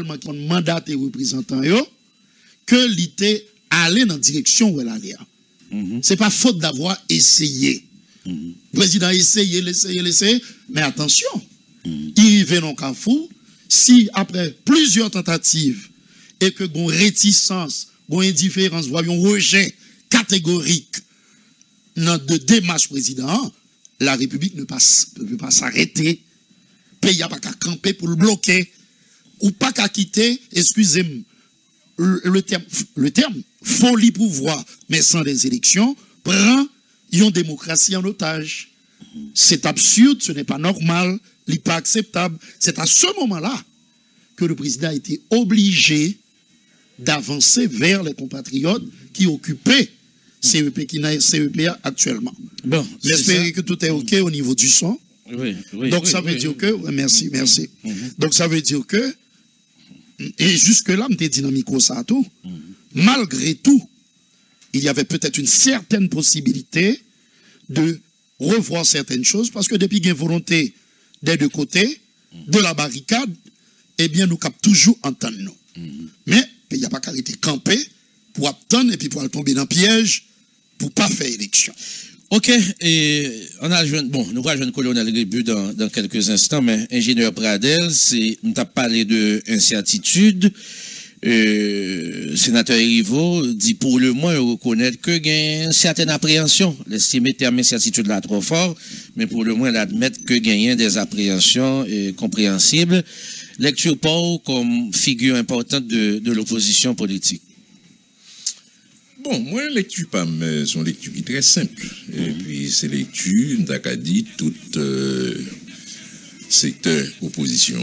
tellement qu'on mandaté représentant que l'ité allait dans la direction où elle allait. C'est pas faute d'avoir essayé. Le président a essayé, mais attention, il arrive dans Carrefour, si après plusieurs tentatives et que une réticence, une indifférence, un rejet catégorique dans de démarche président, la République ne peut pas s'arrêter. Le pays n'a pas qu'à camper pour le bloquer, ou pas qu'à quitter, excusez-moi, le terme folie pouvoir, mais sans des élections, prend une démocratie en otage. C'est absurde, ce n'est pas normal, ce n'est pas acceptable. C'est à ce moment-là que le président a été obligé d'avancer vers les compatriotes qui occupaient CEPA actuellement. Bon, j'espère que tout est OK au niveau du son. Oui, donc ça veut dire que, merci. Donc ça veut dire que, et jusque-là, je dit dans le micro ça tout, malgré tout, il y avait peut-être une certaine possibilité de revoir certaines choses, parce que depuis qu'il y a une volonté des deux côtés, de la barricade, eh bien, nous capons toujours entendre nous. Mais il n'y a pas qu'à arrêter camper pour attendre et puis pour tomber dans le piège pour ne pas faire élection. Ok, et on a nous allons jouer le colonel Rébu dans quelques instants, mais ingénieur Pradel, nous avons parlé d'incertitude. Sénateur Erivo dit pour le moins reconnaître que il y a une certaine appréhension. L'estimer terme incertitude là trop fort, mais pour le moins l'admettre que il y a des appréhensions compréhensibles. Lecture Paul comme figure importante de l'opposition politique. Bon, moi, lecture pas, mais son lecture qui est très simple. Et puis, c'est lecture, t'as dit, tout secteur opposition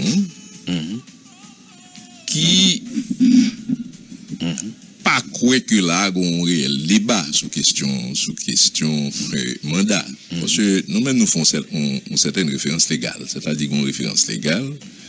qui pas quoi que là, on réel débat sous question mandat. Parce que nous-mêmes, nous faisons une certaine référence légale. C'est-à-dire qu'on référence légale.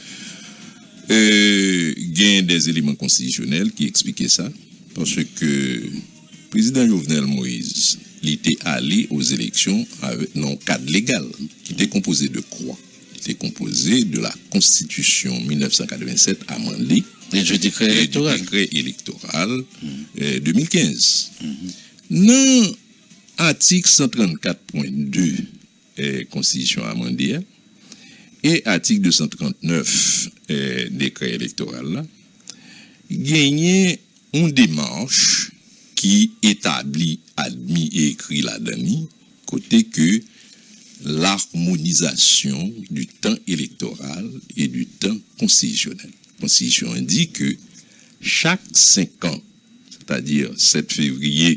Il y a des éléments constitutionnels qui expliquaient ça. Parce que le président Jovenel Moïse, il était allé aux élections avec un cadre légal qui était composé de quoi? Il était composé de la Constitution 1987 amendée et du décret électoral 2015. Dans l'article 134.2 Constitution amendée et article 239 décret électoral là, gagné une démarche qui établit, admis et écrit là-dedans, côté que l'harmonisation du temps électoral et du temps constitutionnel. La Constitution indique que chaque 5 ans, c'est-à-dire 7 février,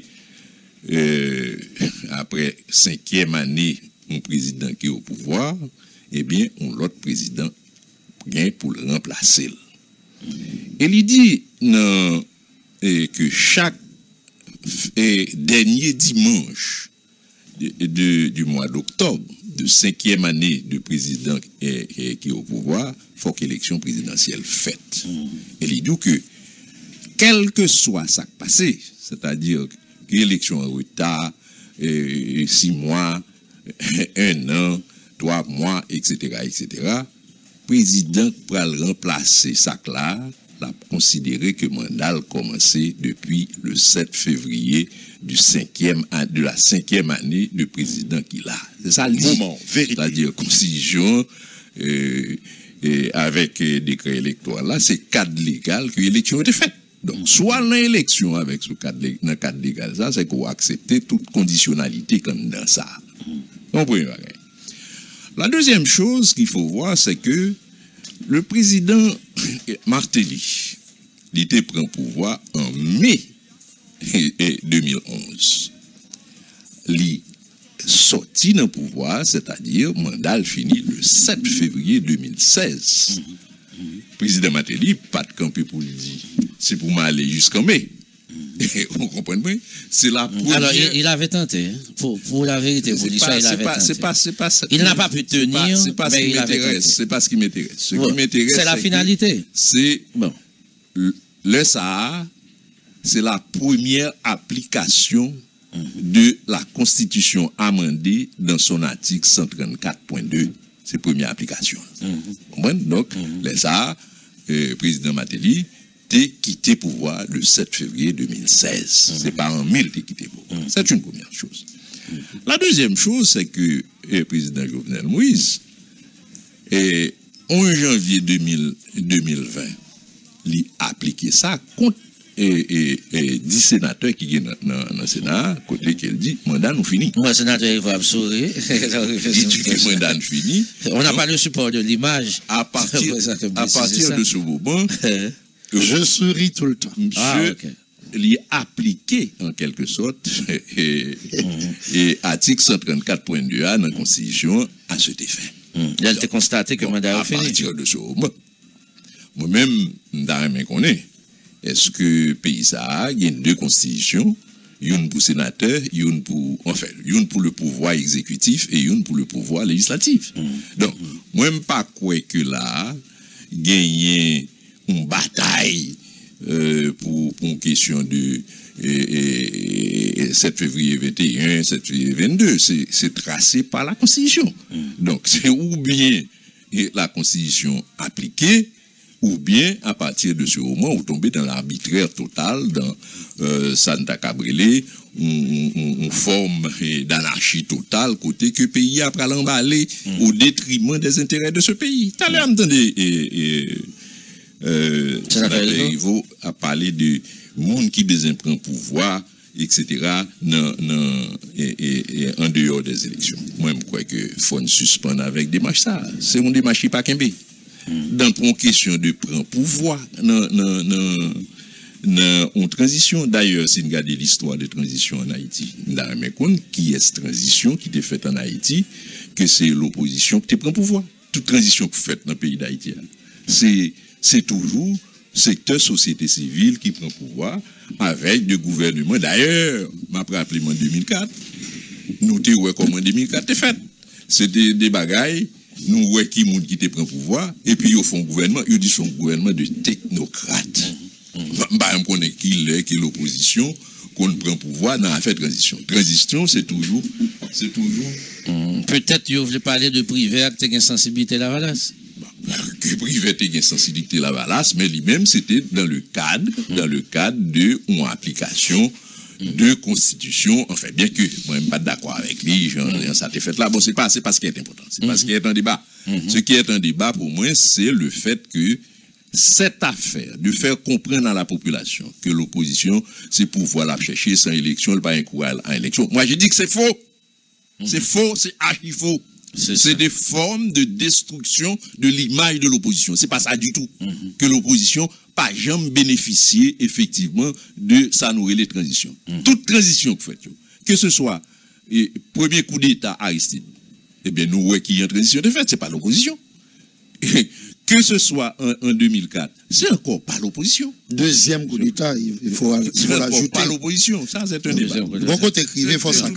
après 5e année, un président qui est au pouvoir, eh bien, un autre président vient pour le remplacer. Et il dit non, que chaque dernier dimanche du mois d'octobre, de 5e année de président qui est au pouvoir, il faut que l'élection présidentielle faite. Et il dit que, quel que soit ça qui passé, c'est-à-dire que l'élection en retard, 6 mois, 1 an, 3 mois, etc., président pour remplacer ça là, l'a considéré que le mandat a commencé depuis le 7 février de la 5e année de président qu'il a. C'est ça le moment, c'est-à-dire constitution avec décret électoral là, c'est cadre légal que l'élection a été faite. Donc, soit l'élection avec ce cadre légal, ça, c'est qu'on accepter toute conditionnalité comme dans ça. Comprenez? La deuxième chose qu'il faut voir, c'est que le président Martelly, il était pris au pouvoir en mai 2011. Il sorti dans le pouvoir, c'est-à-dire mandat fini le 7 février 2016. Président Martelly, pas de camper pour le dire. C'est pour m'aller jusqu'en mai. Vous comprenez? C'est la première... Alors, il avait tenté. Pour la vérité, pour l'histoire, il avait tenté. Il n'a pas pu tenir, mais il avait tenté. C'est pas ce qui m'intéresse. Ce qui m'intéresse, c'est la finalité. C'est... Bon. Le Sahara, c'est la première application de la Constitution amendée dans son article 134.2. C'est la première application. Vous comprenez? Donc, le Sahara, président Matéli t'es quitté pouvoir le 7 février 2016. C'est pas en 1000 t'es quitté pouvoir. C'est une première chose. La deuxième chose, c'est que le président Jovenel Moïse, 11 janvier 2020, il a appliqué ça contre 10 sénateurs qui sont dans le Sénat, côté qu'elle dit, mandat nous fini. Moi, sénateur, il va absorber. Il dit que mandat nous fini. On n'a pas le support de l'image. À partir de ce moment, je souris tout le temps. Monsieur, il a appliqué en quelque sorte et article 134.2A dans la Constitution à cet effet. Il a été constaté que le mandat est fini. À partir de ce moment, moi-même, je connais. Est-ce que le pays ça il y a deux constitutions, une pour sénateur, une pour le pouvoir exécutif et une pour le pouvoir législatif. Donc, moi même pas quoi que là gagner une bataille pour une question de 7 février 21, 7 février 22, c'est tracé par la Constitution. Donc, c'est ou bien la Constitution appliquée, ou bien à partir de ce moment vous tombez dans l'arbitraire total, dans Santa Cabrele, une forme d'anarchie totale, côté que le pays a pris l'emballer au détriment des intérêts de ce pays. Tout à l'heure, Rivo a parlé de monde qui prend pouvoir, etc., en dehors des élections. Moi, je crois que faut suspendre avec des marches ça. C'est une démarche qui pas qu'un bé. Dans une question de prendre pouvoir, en transition, d'ailleurs, si vous regardez l'histoire de transition en Haïti, qui est cette transition qui était faite en Haïti, que c'est l'opposition qui prend pouvoir. Toute transition que vous faites dans le pays d'Haïti, c'est toujours secteur société civile qui prend pouvoir avec le gouvernement. D'ailleurs, m'a rappelé en 2004, nous te ouais comme en 2004 t'es fait. C'était des bagailles, nous ouais qui monde qui te prend pouvoir et puis ils font gouvernement, ils disent son gouvernement de technocrates. Bah on connaît qui est l'opposition qu'on prend pouvoir dans l'affaire transition. Transition c'est toujours peut-être vous voulez parler de privé qui a une sensibilité la valasse. Que privé a une sensibilité la valasse, mais lui-même c'était dans le cadre de une application de constitution, enfin bien que moi même pas d'accord avec lui, ça t'est fait là, bon c'est pas ce qui est important, c'est pas ce qui est un débat. Ce qui est un débat pour moi, c'est le fait que cette affaire de faire comprendre à la population que l'opposition c'est pouvoir la chercher sans élection, elle pas encourager à élection. Moi je dis que c'est faux. C'est faux, c'est archi faux. C'est des formes de destruction de l'image de l'opposition. C'est pas ça du tout. Que l'opposition pas jamais bénéficié effectivement de ça nourrir les transitions. Toute transition que vous faites, que ce soit premier coup d'État Aristide, eh bien nous voyons qu'il y a une transition de fait, c'est pas l'opposition. Que ce soit en 2004, c'est encore pas l'opposition. Deuxième coup d'État, il faut l'ajouter. Pas l'opposition, ça c'est un débat. Bon côté écrivé, il faut ça.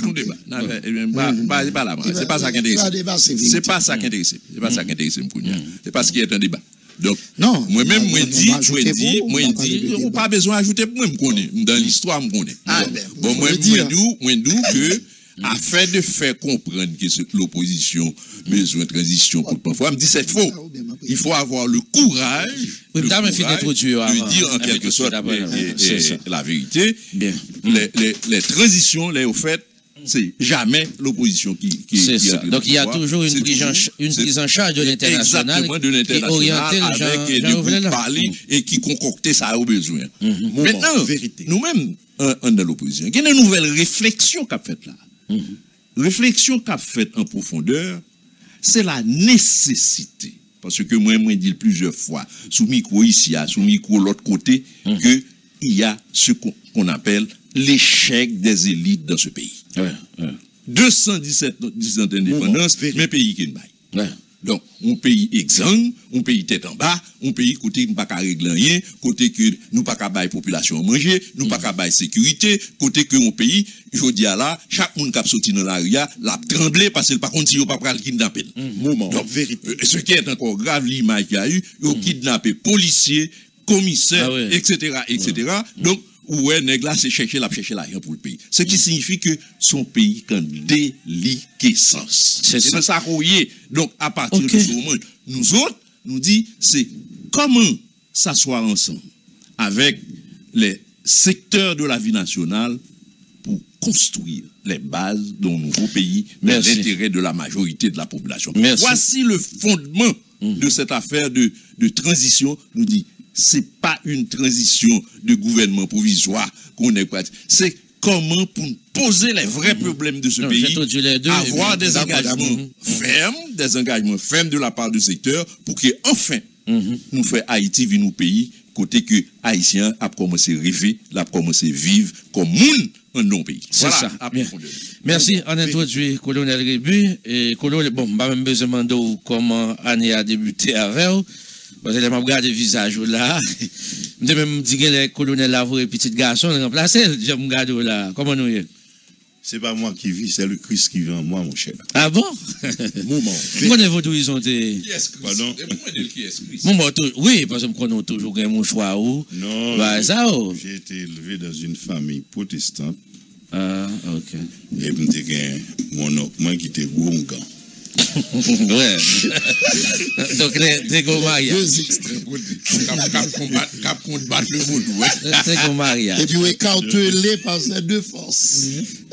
C'est pas ça qui intéresse. C'est pas ça qui intéresse. C'est pas ça qui intéresse. C'est pas ce qui est un débat. Donc, non, moi-même, moi dit, on pas besoin d'ajouter, moi me connais, dans l'histoire, me connais. Bon, moi dis que, afin de faire comprendre que l'opposition besoin de transition pour parfois, me dit c'est faux. Il faut avoir le courage de dire en quelque sorte la vérité. Les transitions, les au fait, c'est jamais l'opposition qui c'est ça. Donc il y a toujours une prise en charge de l'international qui oriente avec de parler et qui concoctait ça au besoin. Maintenant, nous-mêmes, dans l'opposition, il y a une nouvelle réflexion qu'a faite là. Réflexion qu'a faite en profondeur, c'est la nécessité. Parce que moi, je dis plusieurs fois, sous micro ici, sous micro l'autre côté, qu'il y a ce qu'on appelle l'échec des élites dans ce pays. 217 indépendances, mais pays qui ne baille. Donc, un pays exsangue, un pays tête en bas, un pays côté nous pas qu'à régler rien, côté que nous pas qu'à bailler population manger, nous pas qu'à bailler sécurité, côté que un pays, je dis à là, chaque monde qui a sorti dans la rue, l'a tremblé parce qu'il pas contre si pas pral kidnapper. Donc, ce qui est encore grave, l'image qu'il y a eu, ils ont kidnappé policiers, commissaires, etc., etc. Donc, ouais, nèg là, c'est chercher l'argent pour le pays. Ce qui signifie que son pays est en déliquescence. C'est ça qu'on y est. Donc, à partir de ce moment, nous autres, nous dit, c'est comment s'asseoir ensemble avec les secteurs de la vie nationale pour construire les bases d'un nouveau pays, mais l'intérêt de la majorité de la population. Merci. Voici le fondement de cette affaire de transition. Nous dit, c'est pas une transition de gouvernement provisoire qu'on est quoi. C'est comment pour poser les vrais problèmes de ce pays, avoir des engagements fermes de la part du secteur pour que enfin nous fait Haïti vivre nos pays côté que Haïtiens a commencé à rêver, a commencé à vivre comme monde dans nos pays. C'est voilà, ça. Merci. On introduit colonel Rébu et colonel bon, pas même besoin de demander comment l'année a débuté avec. Parce que je regarde le visage là. Je me dis que le colonel là, vous petit garçon, remplacé, je me regarde là. Comment nous y? C'est pas moi qui vis, c'est le Christ qui vit en moi, mon cher. Ah bon? Moment. Connaissez-vous d'où ils ont été? Qui est-ce Christ? Pardon? Qui est-ce Christ? Oui, parce que je connais toujours mon choix où. Non. Bah, ça, j'ai été élevé dans une famille protestante. Ah, ok. Et moi qui était Goungan. Ouais. Donc, les Gomaria. Cap combattre le monde, ouais. Les Gomaria. Et puis, écartelé par ces deux forces.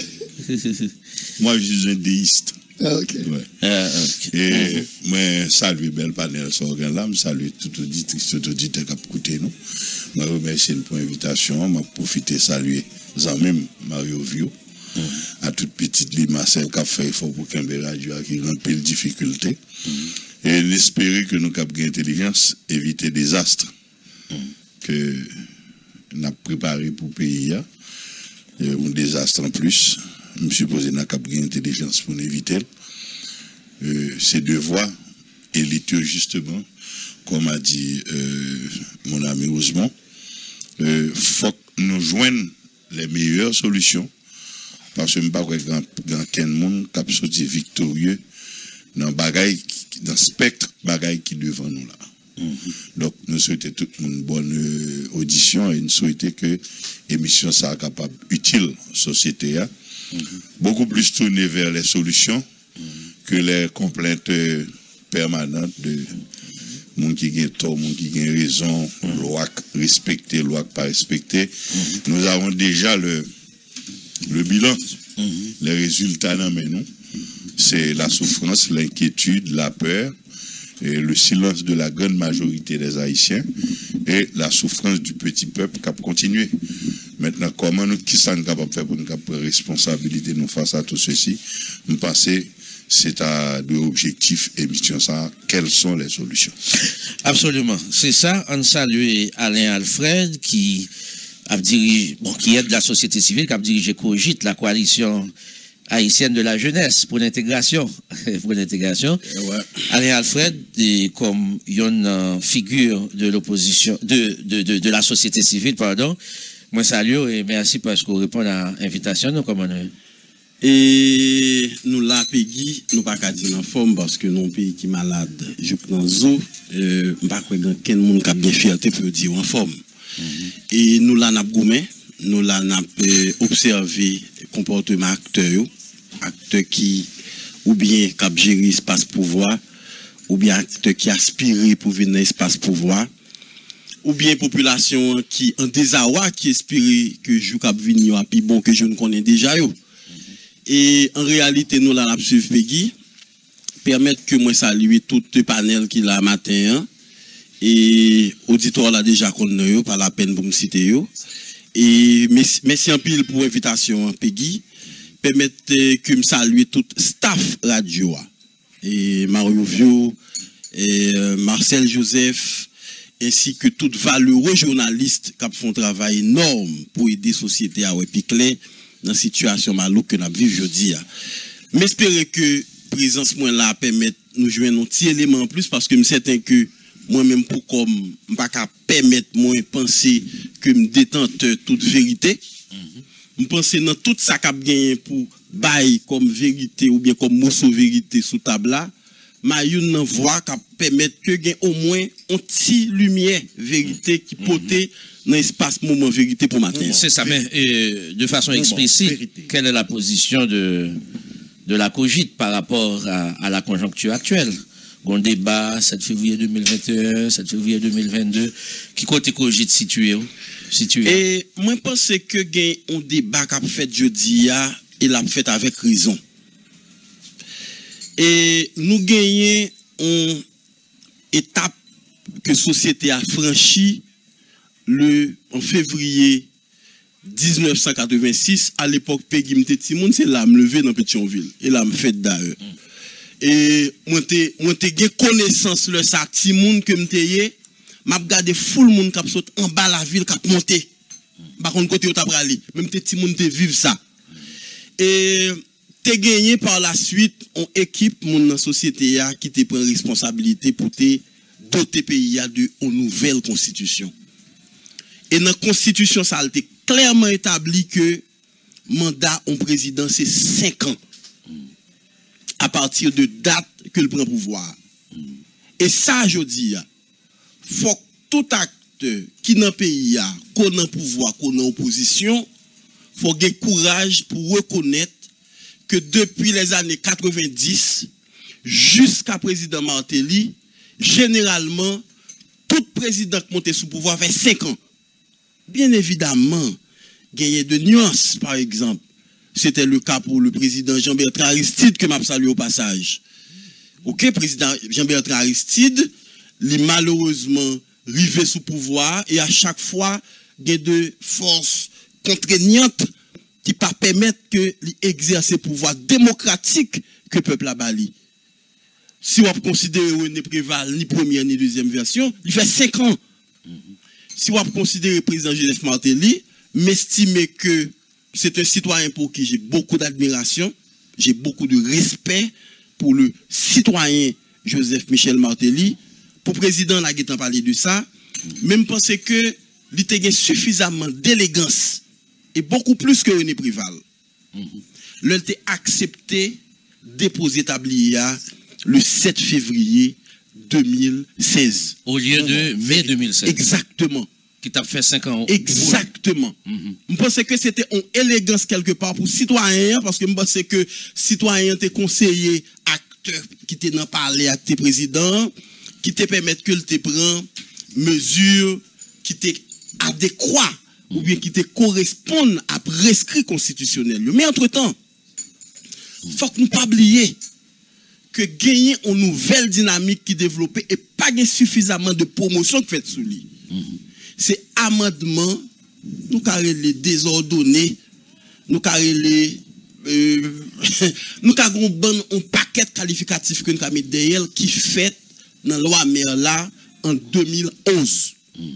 Moi, je suis un déiste. Ah, ok. Ouais. Okay. Et moi, salue belle panel sur là, je salue tout auditrice, tout auditeur qui a écouté nous. Je remercie pour l'invitation, je profite de saluer même Mario Vio. À toute petite Lee Marcel qui a fait effort pour qu'un radio qui remplit les difficultés. Et espérer que nous avons intelligence, éviter des désastres que nous avons préparé pour le pays. Un désastre en plus. Je suppose que nous avons intelligence pour éviter. Ces deux voies, et l'étude justement, comme a dit mon ami Ousmane, il faut que nous joignions les meilleures solutions. Parce que je ne sais pas qu'il y a un monde qui a sorti victorieux dans le spectre bagaille qui est devant nous là. Donc, nous souhaitons tout le monde une bonne audition et nous souhaitons que l'émission soit capable, utile à la société. Beaucoup plus tournée vers les solutions que les complaintes permanentes de monde qui a tort, monde qui a raison, loi respectée, loi pas respectée. Nous avons déjà le bilan, les résultats, non, c'est la souffrance, l'inquiétude, la peur, et le silence de la grande majorité des Haïtiens et la souffrance du petit peuple qui a continué. Maintenant, comment nous, qui sommes capables de faire pour nous prendre responsabilité nous face à tout ceci? Nous pensons c'est à deux objectifs émission ça. Quelles sont les solutions? Absolument, c'est ça. On salue Alain Alfred qui a dirigé, qui est de la société civile, qui a dirigé Cogite, la coalition haïtienne de la jeunesse pour l'intégration. Ouais. Alain Alfred, comme une figure de l'opposition, de la société civile, pardon. Moi, salut et merci parce qu'on répond à l'invitation. Nous, comment nous? Et nous, là, Peggy, nous pas qu'à dire en forme parce que nous, pays qui est malade, je prends zo, pas que quelqu'un monde qui a bien fierté pour dire en forme. Et nous, là, nous, là, observé le comportement acteurs qui, ou bien, qui gèrent l'espace pouvoir, ou bien acteurs qui aspirent pour venir dans l'espace pouvoir, ou bien population qui, en désarroi, qui espère que je cap venir plus bon que je ne connais déjà. Et en réalité, nous, là, la suivre Peggy, permettre que moi saluer tout le panel qui là matin, et auditoire là déjà connu, pas la peine pour me citer. Et merci en pile pour l'invitation, Peggy. Permettez que me saluer tout staff radio. Et Mario Vio, et Marcel Joseph, ainsi que tout valeureux journalistes qui font un travail énorme pour aider la société à Wépiclé dans la situation malouque que nous vivons aujourd'hui. Mais j'espère que la présence moi là permet nous jouer un petit élément en plus parce que je suis certain que moi-même pour comme je ne peux pas permettre moi penser que je détente toute vérité. Je pense dans tout ça qu'a gagné pour bail comme vérité ou bien comme morceau vérité sous table là. Ma une voix qui permet que gain au moins une petite lumière vérité qui portait dans l'espace moment vérité pour matin. C'est ça, mais de façon explicite, quelle est la position de la Cogite par rapport à la conjoncture actuelle? un débat 7 février 2021, 7 février 2022, qui côté cogite situé? Et moi, je pense que gain un débat qu'a fait jeudi et l'a fait avec raison. Et nous gagnons une étape que la société a franchie en février 1986. À l'époque, Peggy m'était Timoun, c'est là me levé dans Pétionville. Et là me fait d'ailleurs. Et moi, j'ai connaissance de ça, Timoun que m'était. M'a regardé full monde qui saute en bas la ville qui a monté. Par contre côté où t'a aller, même tes petits monde te vivre ça. Et t'es gagné par la suite une équipe mon dans société qui te prend responsabilité pour te doter pays de une nouvelle constitution. Et dans la constitution ça a été clairement établi que mandat en président c'est 5 ans. À partir de date que le prend pouvoir. Et ça je dis faut que tout acteur qui dans le pays a, qu'on a pouvoir, qu'on a opposition, faut avoir courage pour reconnaître que depuis les années 90 jusqu'à président Martelly, généralement, tout président qui monte sous pouvoir fait 5 ans. Bien évidemment, gagner de nuances, par exemple. C'était le cas pour le président Jean-Bertrand Aristide que m'a salué au passage. OK, président Jean-Bertrand Aristide, il malheureusement rivé sous pouvoir et à chaque fois il y a de forces contraignantes qui ne permettent que l'exercer le pouvoir démocratique que le peuple a bali. Si on considère René Préval ni première ni deuxième version, il fait 5 ans. Si on considère le président Joseph Martelly, m'estimer que c'est un citoyen pour qui j'ai beaucoup d'admiration, j'ai beaucoup de respect pour le citoyen Joseph Michel Martelly. Pour le président, là, qui a parlé de ça, même penser que il a suffisamment d'élégance et beaucoup plus que René Préval. Il a accepté déposer tablier le 7 février 2016. Au lieu de mai 2016. Exactement. Qui t'a fait 5 ans. Exactement. Je pense que c'était une élégance quelque part pour citoyen, parce que je pense que citoyen te conseillé acteur qui te n'en parlé à tes présidents, qui te permettent que te prend mesures qui te adéquates ou bien qui te correspondent à prescrit constitutionnel. Mais entre-temps, il faut que nous ne pas oublier que gagner une nouvelle dynamique qui développe et pas suffisamment de promotion qui fait sous lui. C'est amendement, nous avons les désordonnés, nous avons les nous avons un paquet qualificatif que nous avons mis derrière qui fait dans la loi mère là en 2011.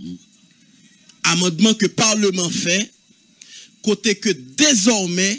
Amendement que le Parlement fait, côté que désormais,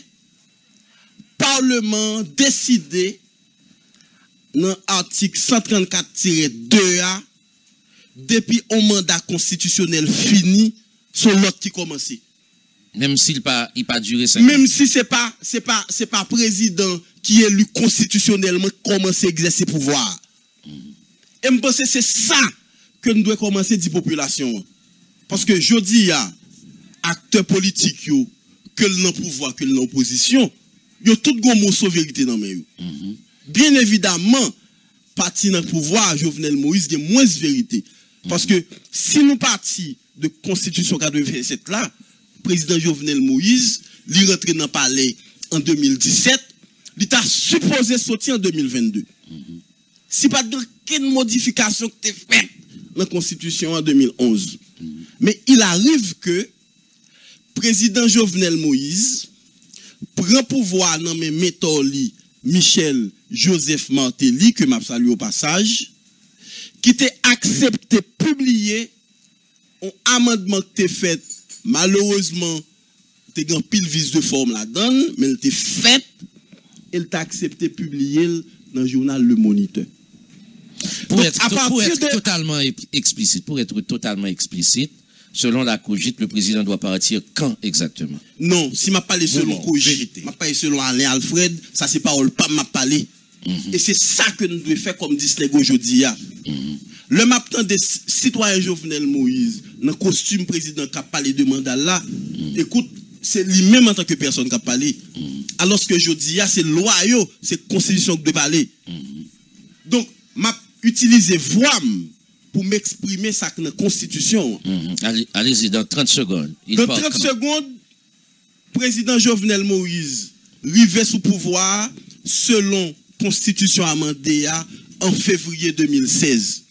Parlement décidé dans l'article 134-2A, depuis un mandat constitutionnel fini, c'est l'autre qui commence. Même s'il pas duré 5 ans. Même si c'est pas président qui est élu constitutionnellement commence à exercer pouvoir. Et je pense que c'est ça que nous devons commencer à dire population. Parce que je dis à acteurs politiques que le pouvoir, que l'opposition, il y a tout le mot sur vérité dans mes. Bien évidemment, parti dans le pouvoir, Jovenel Moïse, il y a moins de vérité. Parce que si nous partons de Constitution 87 là, président Jovenel Moïse, il rentre dans le palais en 2017, il est supposé sortir en 2022. Si pas de quelle modification que tu as faite dans la Constitution en 2011. Mais il arrive que président Jovenel Moïse prend pouvoir dans mes méthodes Michel Joseph Martelly, que m'a salué au passage, qui t'a accepté publier un amendement que tu fait. Malheureusement, tu as pile vice de forme là-dedans, mais il t'a fait, il t'a accepté publier dans le journal Le Moniteur. Pour être totalement explicite, selon la cogite, le président doit partir quand exactement? Non, si m'a parlé selon cogite, m'a parlé selon Alain Alfred, ça c'est parole pas m'a parlé. Et c'est ça que nous devons faire comme dit aujourd'hui. Le matin des citoyens Jovenel Moïse, dans le costume président qui a parlé de mandat là, écoute, c'est lui-même en tant que personne qui a parlé. Alors que je dis, c'est loi, c'est constitution qui doit parler. Donc, utiliser voix pour m'exprimer ça dans la Constitution. Allez-y, dans 30 secondes. Dans 30 secondes, président Jovenel Moïse arrivait sous pouvoir selon Constitution amendée en février 2016.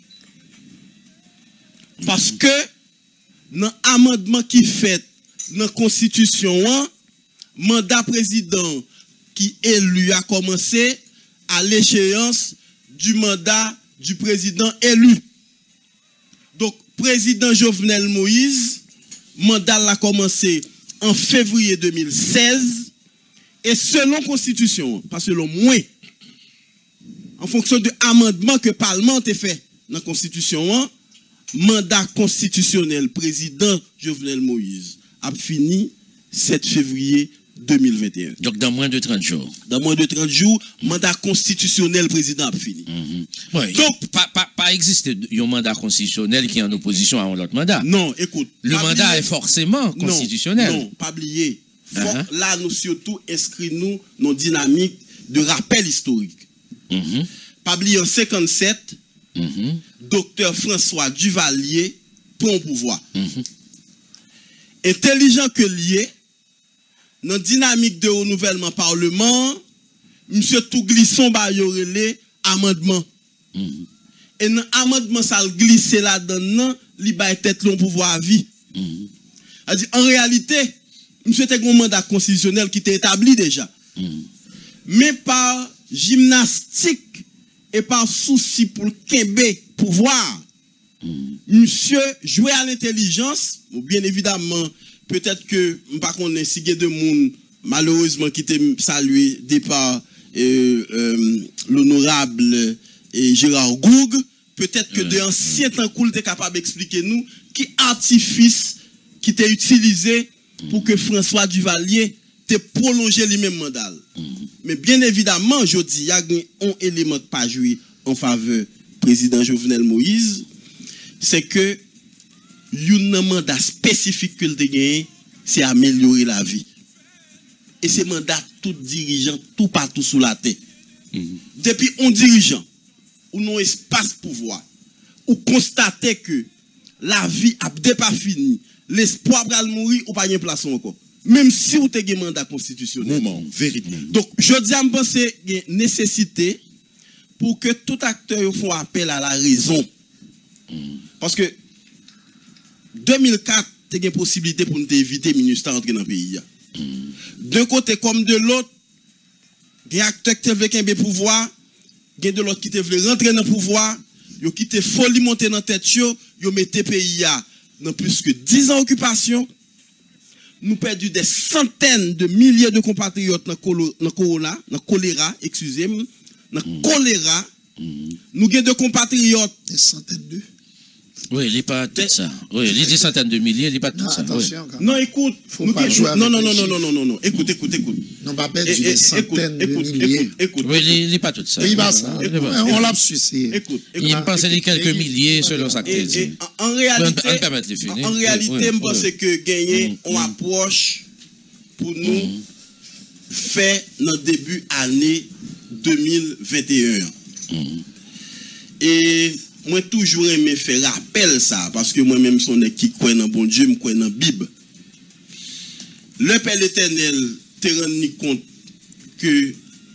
Parce que dans l'amendement qui fait dans la Constitution, mandat président qui élu a commencé à l'échéance du mandat du président élu. Donc, président Jovenel Moïse, mandat l'a commencé en février 2016 et selon Constitution, pas selon moi, en fonction de l'amendement que le Parlement a fait dans la Constitution, mandat constitutionnel président Jovenel Moïse a fini 7 février 2021. Donc dans moins de 30 jours. Dans moins de 30 jours, mandat constitutionnel président a fini. Ouais, donc pas exister un mandat constitutionnel qui est en opposition à un autre mandat. Non, écoute. Le mandat est forcément constitutionnel. Non, pas oublier. Là, nous surtout inscrivons nos dynamiques de rappel historique. Pas oublier en 57, docteur François Duvalier prend pouvoir. Intelligent que lié, dans la dynamique de renouvellement parlement, M. Touglisson va y relé amendement. Et dans l'amendement, ça glisse là-dedans, il va être long pouvoir à vie. En réalité, M. était un mandat constitutionnel qui était établi déjà. Mais par gymnastique et par souci pour le Québec pouvoir, monsieur jouait à l'intelligence, ou bien évidemment, peut-être que, par contre, si il y a des gens, malheureusement, qui étaient salués départ l'honorable Gérard Goug, peut-être que des anciens temps cool étaient capables d'expliquer nous qui artifice qui était utilisé pour que François Duvalier te prolongé lui-même mandat. Mais bien évidemment, je dis, il y a un élément qui pas joué en faveur du président Jovenel Moïse, c'est que un mandat spécifique que le gagné, c'est améliorer la vie. Et c'est mandat tout dirigeant, tout partout sous la terre. Depuis un dirigeant, ou non espace pouvoir, ou constater que la vie a pas fini, l'espoir va mourir ou pas y place encore. Même si vous avez un mandat constitutionnel. Donc, je dis à me penser qu'il y a une nécessité pour que tout acteur fasse appel à la raison. Parce que 2004, tu as une possibilité pour nous éviter le ministère d'entrer dans le pays. D'un côté comme de l'autre, il y a des acteurs qui veulent un pouvoir, il y a de l'autre qui veulent rentrer dans le pouvoir, qui te folie monter dans la tête, ils mettent le pays dans plus que 10 ans d'occupation. Nous perdons des centaines de milliers de compatriotes dans le choléra, excusez-moi, dans le choléra. Nous avons des compatriotes. Des centaines de. Oui, il n'est pas tout ça. Oui, il dit des centaines de milliers, il n'est pas tout ça. Attention, non, écoute. Non. Écoute. Non, pas perdre des centaines de milliers. Écoute. Oui, il n'est pas tout ça. Oui, on l'a sucé. Écoute. Il pense à quelques milliers selon sa thèse. En réalité, je pense que gagner, on approche pour nous faire dans le début année 2021. Et moi, toujours aimé faire rappel ça, parce que moi-même, son qui croit dans bon Dieu, je crois dans la Bible. Le Père éternel te rendu compte que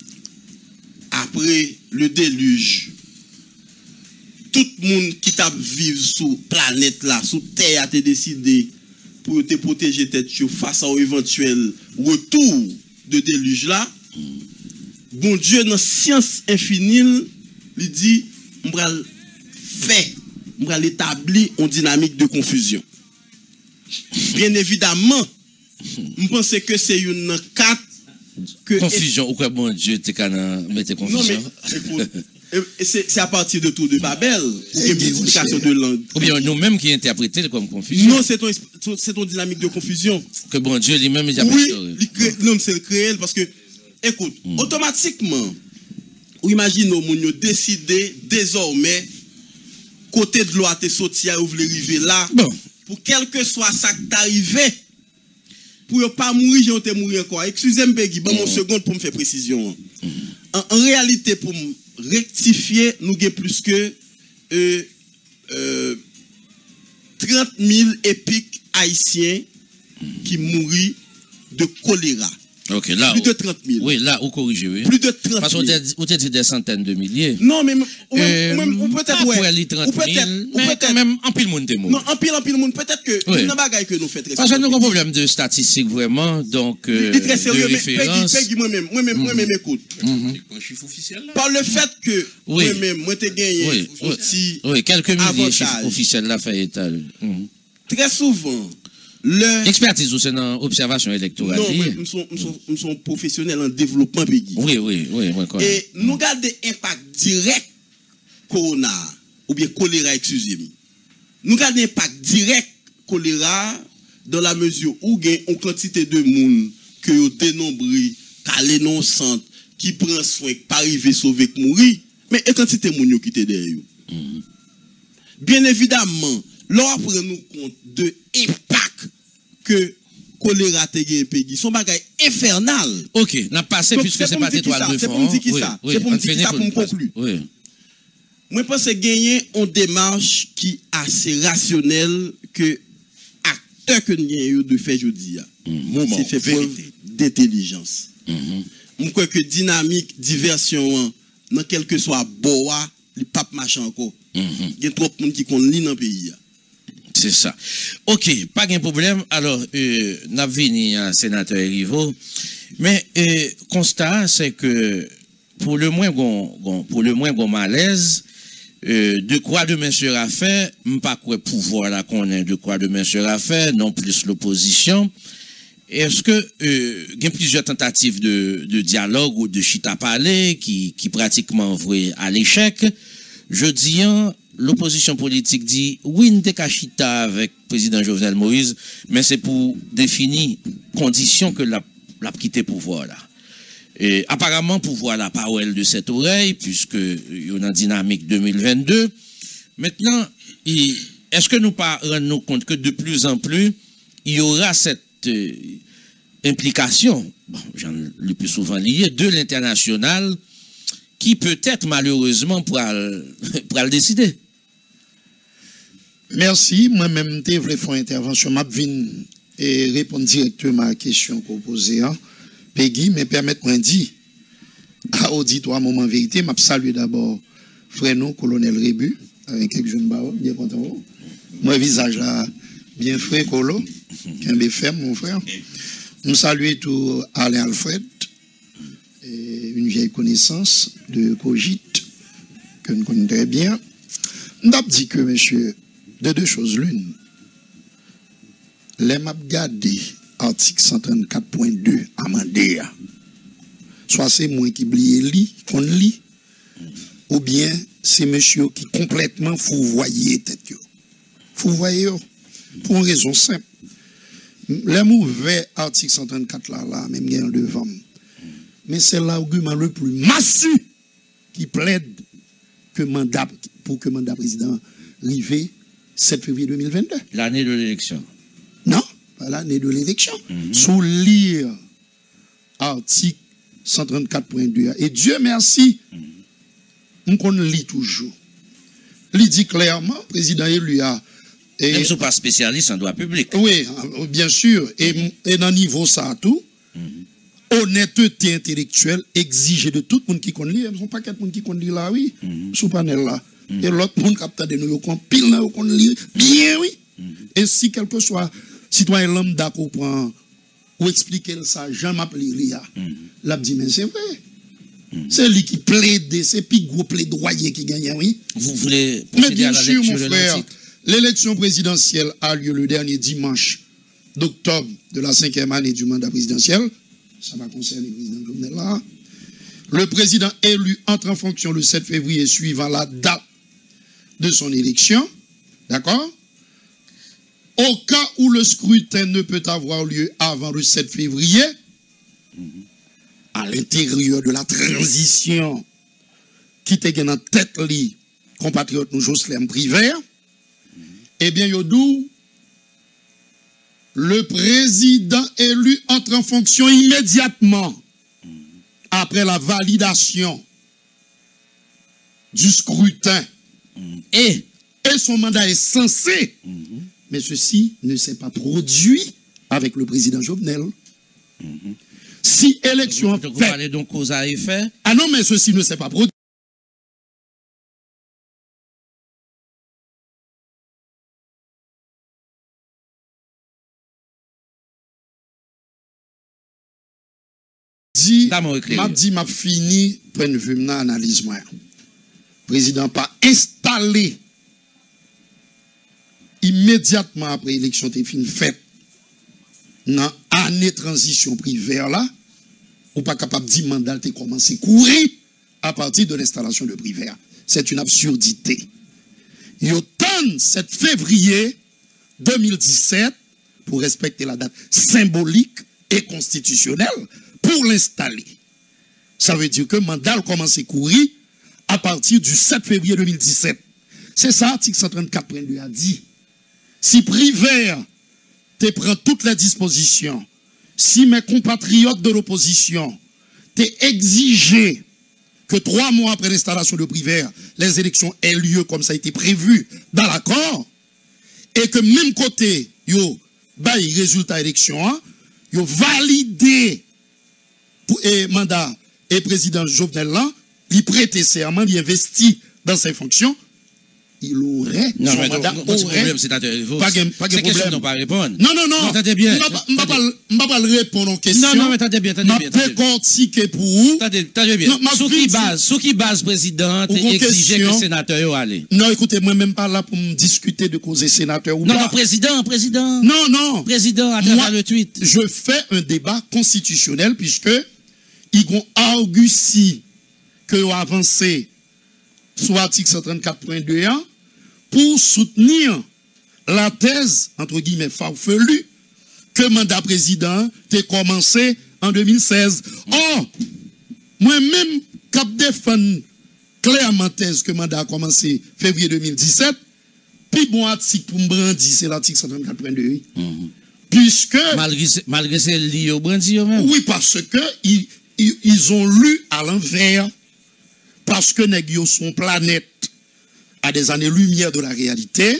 après le déluge, tout le monde qui t'a vivre sur la planète là, sur la terre, a décidé pour te protéger tête face à éventuel retour de déluge là. Bon Dieu, dans la science infinie, il dit, on va établir une dynamique de confusion. Bien évidemment, je pense que c'est une carte que... Confusion, ou quoi bon Dieu, tu as mis confusion? Non, mais écoute, c'est à partir de tout de Babel, une multiplication de langue. Ou bien nous-mêmes qui interprétons comme confusion? Non, c'est ton dynamique de confusion. Que bon Dieu lui-même, il a oui, non, c'est le créé parce que, écoute, automatiquement, ou imagine, nous avons décidé désormais, côté de l'eau à te sortir, ou vous voulez arriver là, pour quel que soit ça qui t'arrive, pour ne pas mourir, j'ai te mourir encore. Excusez-moi, Begui, bon, mon seconde pour me faire précision. En réalité, pour me rectifier, nous avons plus que 30 000 épiques haïtiens qui mourent de choléra. Ok, là. Plus de 30 000. Oui, là, vous corrigez, oui. Plus de 30 000. Parce qu'on a dit des centaines de milliers. Non, mais ou peut-être, ouais. Les 30 000, mais quand même, en pile monde est mort. Non, en pile monde, peut-être que oui. une bagaille que nous faisons. Parce que nous avons un problème de statistique, vraiment, donc, il est très sérieux, de référence. Mais moi-même, écoute. Par le fait que, moi-même, moi, t'ai gagné aussi. Oui, quelques milliers de chiffres officiels, là, fait état. Très souvent, expertise ou c'est dans l'observation électorale? Non, nous sommes professionnels en développement pays. Oui. Et nous regardons l'impact direct corona, ou bien choléra, excusez-moi. Nous regardons l'impact direct choléra dans la mesure où il y a une quantité de monde que vous dénombrez, calé non centre, qui prend soin, pas arriver sauver, mourir, mais une quantité de monde qui est derrière. Bien évidemment, là, prenons compte de l'impact que choléra te gen pays, son bagay infernal. Ok, n'a passé puisque c'est pas étoile de fond. C'est pour me dire qui ça. C'est pour me dire qui ça pour me conclure. Oui. Moi, je pense que gagner une démarche qui est assez rationnelle que acteur que nous avons de fait aujourd'hui. C'est fait preuve d'intelligence. Je crois que dynamique, diversion, dans quel que soit boa, le pape marche encore. Il y a trop de monde qui compte dans le pays. C'est ça. Ok, pas de problème. Alors, nous avons venu à sénateur Rivo. Mais, constat, c'est que, pour le moins, bon malaise, de quoi demain sera fait, pas quoi pouvoir là qu'on ait de quoi demain sera fait, non plus l'opposition. Est-ce que, il y a plusieurs tentatives de dialogue ou de chita parler qui pratiquement vouées à l'échec? Je dis, l'opposition politique dit oui, nous avons chita avec le président Jovenel Moïse, mais c'est pour définir conditions que l'a quitté pouvoir là. Et apparemment, pouvoir la parole de cette oreille, puisque il y a une dynamique 2022. Maintenant, est-ce que nous pas rendons compte que de plus en plus, il y aura cette implication, bon, j'en le plus souvent lié, de l'international, qui peut-être malheureusement pourra le décider? Merci. Moi-même, je voulais faire une intervention. Je vais et répondre directement à la question que vous posez. Peggy, mais permettez-moi de dire à auditoire moment vérité, je salue d'abord frère nous, colonel Rébu, avec quelques jeunes barons, bien content. Moi, visage là, bien frais, colo, qui est ferme, mon frère. Je salue tout Alain Alfred, une vieille connaissance de Cogit, que nous connaissons très bien. Je dis que, monsieur, de deux choses l'une. Les maps gardés, article 134.2, amendé, soit c'est moi qui lis, qu'on lit, ou bien c'est monsieur qui complètement fouvoyer tête. Fouvoyer, pour une raison simple. Les mauvais article 134 là, même bien devant. Mais c'est l'argument le plus massif qui plaide que mandat, pour que mandat président arrive 7 février 2022. L'année de l'élection. Non, pas l'année de l'élection. Sous lire article 134.2. Et Dieu merci, on lit toujours. Il dit clairement, le président élu a. Même si vous n'êtes pas spécialiste en droit public. Oui, bien sûr. Et dans le niveau ça tout, honnêteté intellectuelle exige de tout le monde qui connaît lire. Il n'y a pas quelqu'un qui connaît là, oui, sous panel là. Et l'autre monde capte de nous, qu'on pile là, qu'on lit bien, oui. Et si quelque soit citoyen lambda qu'on prend ou expliquer ça, Jean m'appelle Lia, l'a dit, mais c'est vrai. C'est lui qui plaide, c'est plus gros plaidoyer qui gagne, oui. Vous voulez mais bien sûr, mon frère, l'élection présidentielle a lieu le dernier dimanche d'octobre de la 5e année du mandat présidentiel. Ça va concerner le président Jovenel là. Le président élu entre en fonction le 7 février suivant la date de son élection. D'accord? Au cas où le scrutin ne peut avoir lieu avant le 7 février, à l'intérieur de la transition qui était en tête li compatriote nous Jocelyn Privert, eh bien, Yodou, le président élu entre en fonction immédiatement après la validation du scrutin Et son mandat est censé. Mais ceci ne s'est pas produit avec le président Jovenel. Si élection vous parlez donc cause à effet? Ah non, mais ceci ne s'est pas produit. M'a fini point de vue analyse moi. Président pas installé immédiatement après l'élection t'es fin faite dans année transition privée là ou pas capable de dire mandat t'es commencé courir à partir de l'installation de privé. C'est une absurdité. Il y a 7 février 2017 pour respecter la date symbolique et constitutionnelle pour l'installer. Ça veut dire que le mandat commence à courir à partir du 7 février 2017. C'est ça, l'article 134.2 a dit. Si privé te prend toutes les dispositions, si mes compatriotes de l'opposition t'es exigé que 3 mois après l'installation de privé, les élections aient lieu comme ça a été prévu dans l'accord, et que même côté, yo, bail résultat élection, yo validé pour mandat et président Jovenel là, il prête serment, il investit dans ses fonctions, il aurait non, son mandat aurait pas de problème. Non, pas répondre. Non, attendez bien. Je pas répondre aux questions. Non, mais attendez bien. Je décortiquer pour vous. Attendez bien. Sous qui base président exigeait que le sénateur allait. Non, écoutez, moi même pas là pour me discuter de causer sénateur ou pas. Non, président. Non. Président, à travers le tweet. Je fais un débat constitutionnel puisque ils ont argué que ont avancé sur l'article 134.2 pour soutenir la thèse, entre guillemets, farfelue, que mandat président a commencé en 2016. Or, moi-même, cap défendre clairement thèse que mandat a commencé février 2017, puis bon article pour me brandir, c'est l'article 134.2. Puisque... Malgré c'est lié au brandir même. Oui, parce que ils ont lu à l'envers. Parce que nous son planète à des années-lumière de la réalité,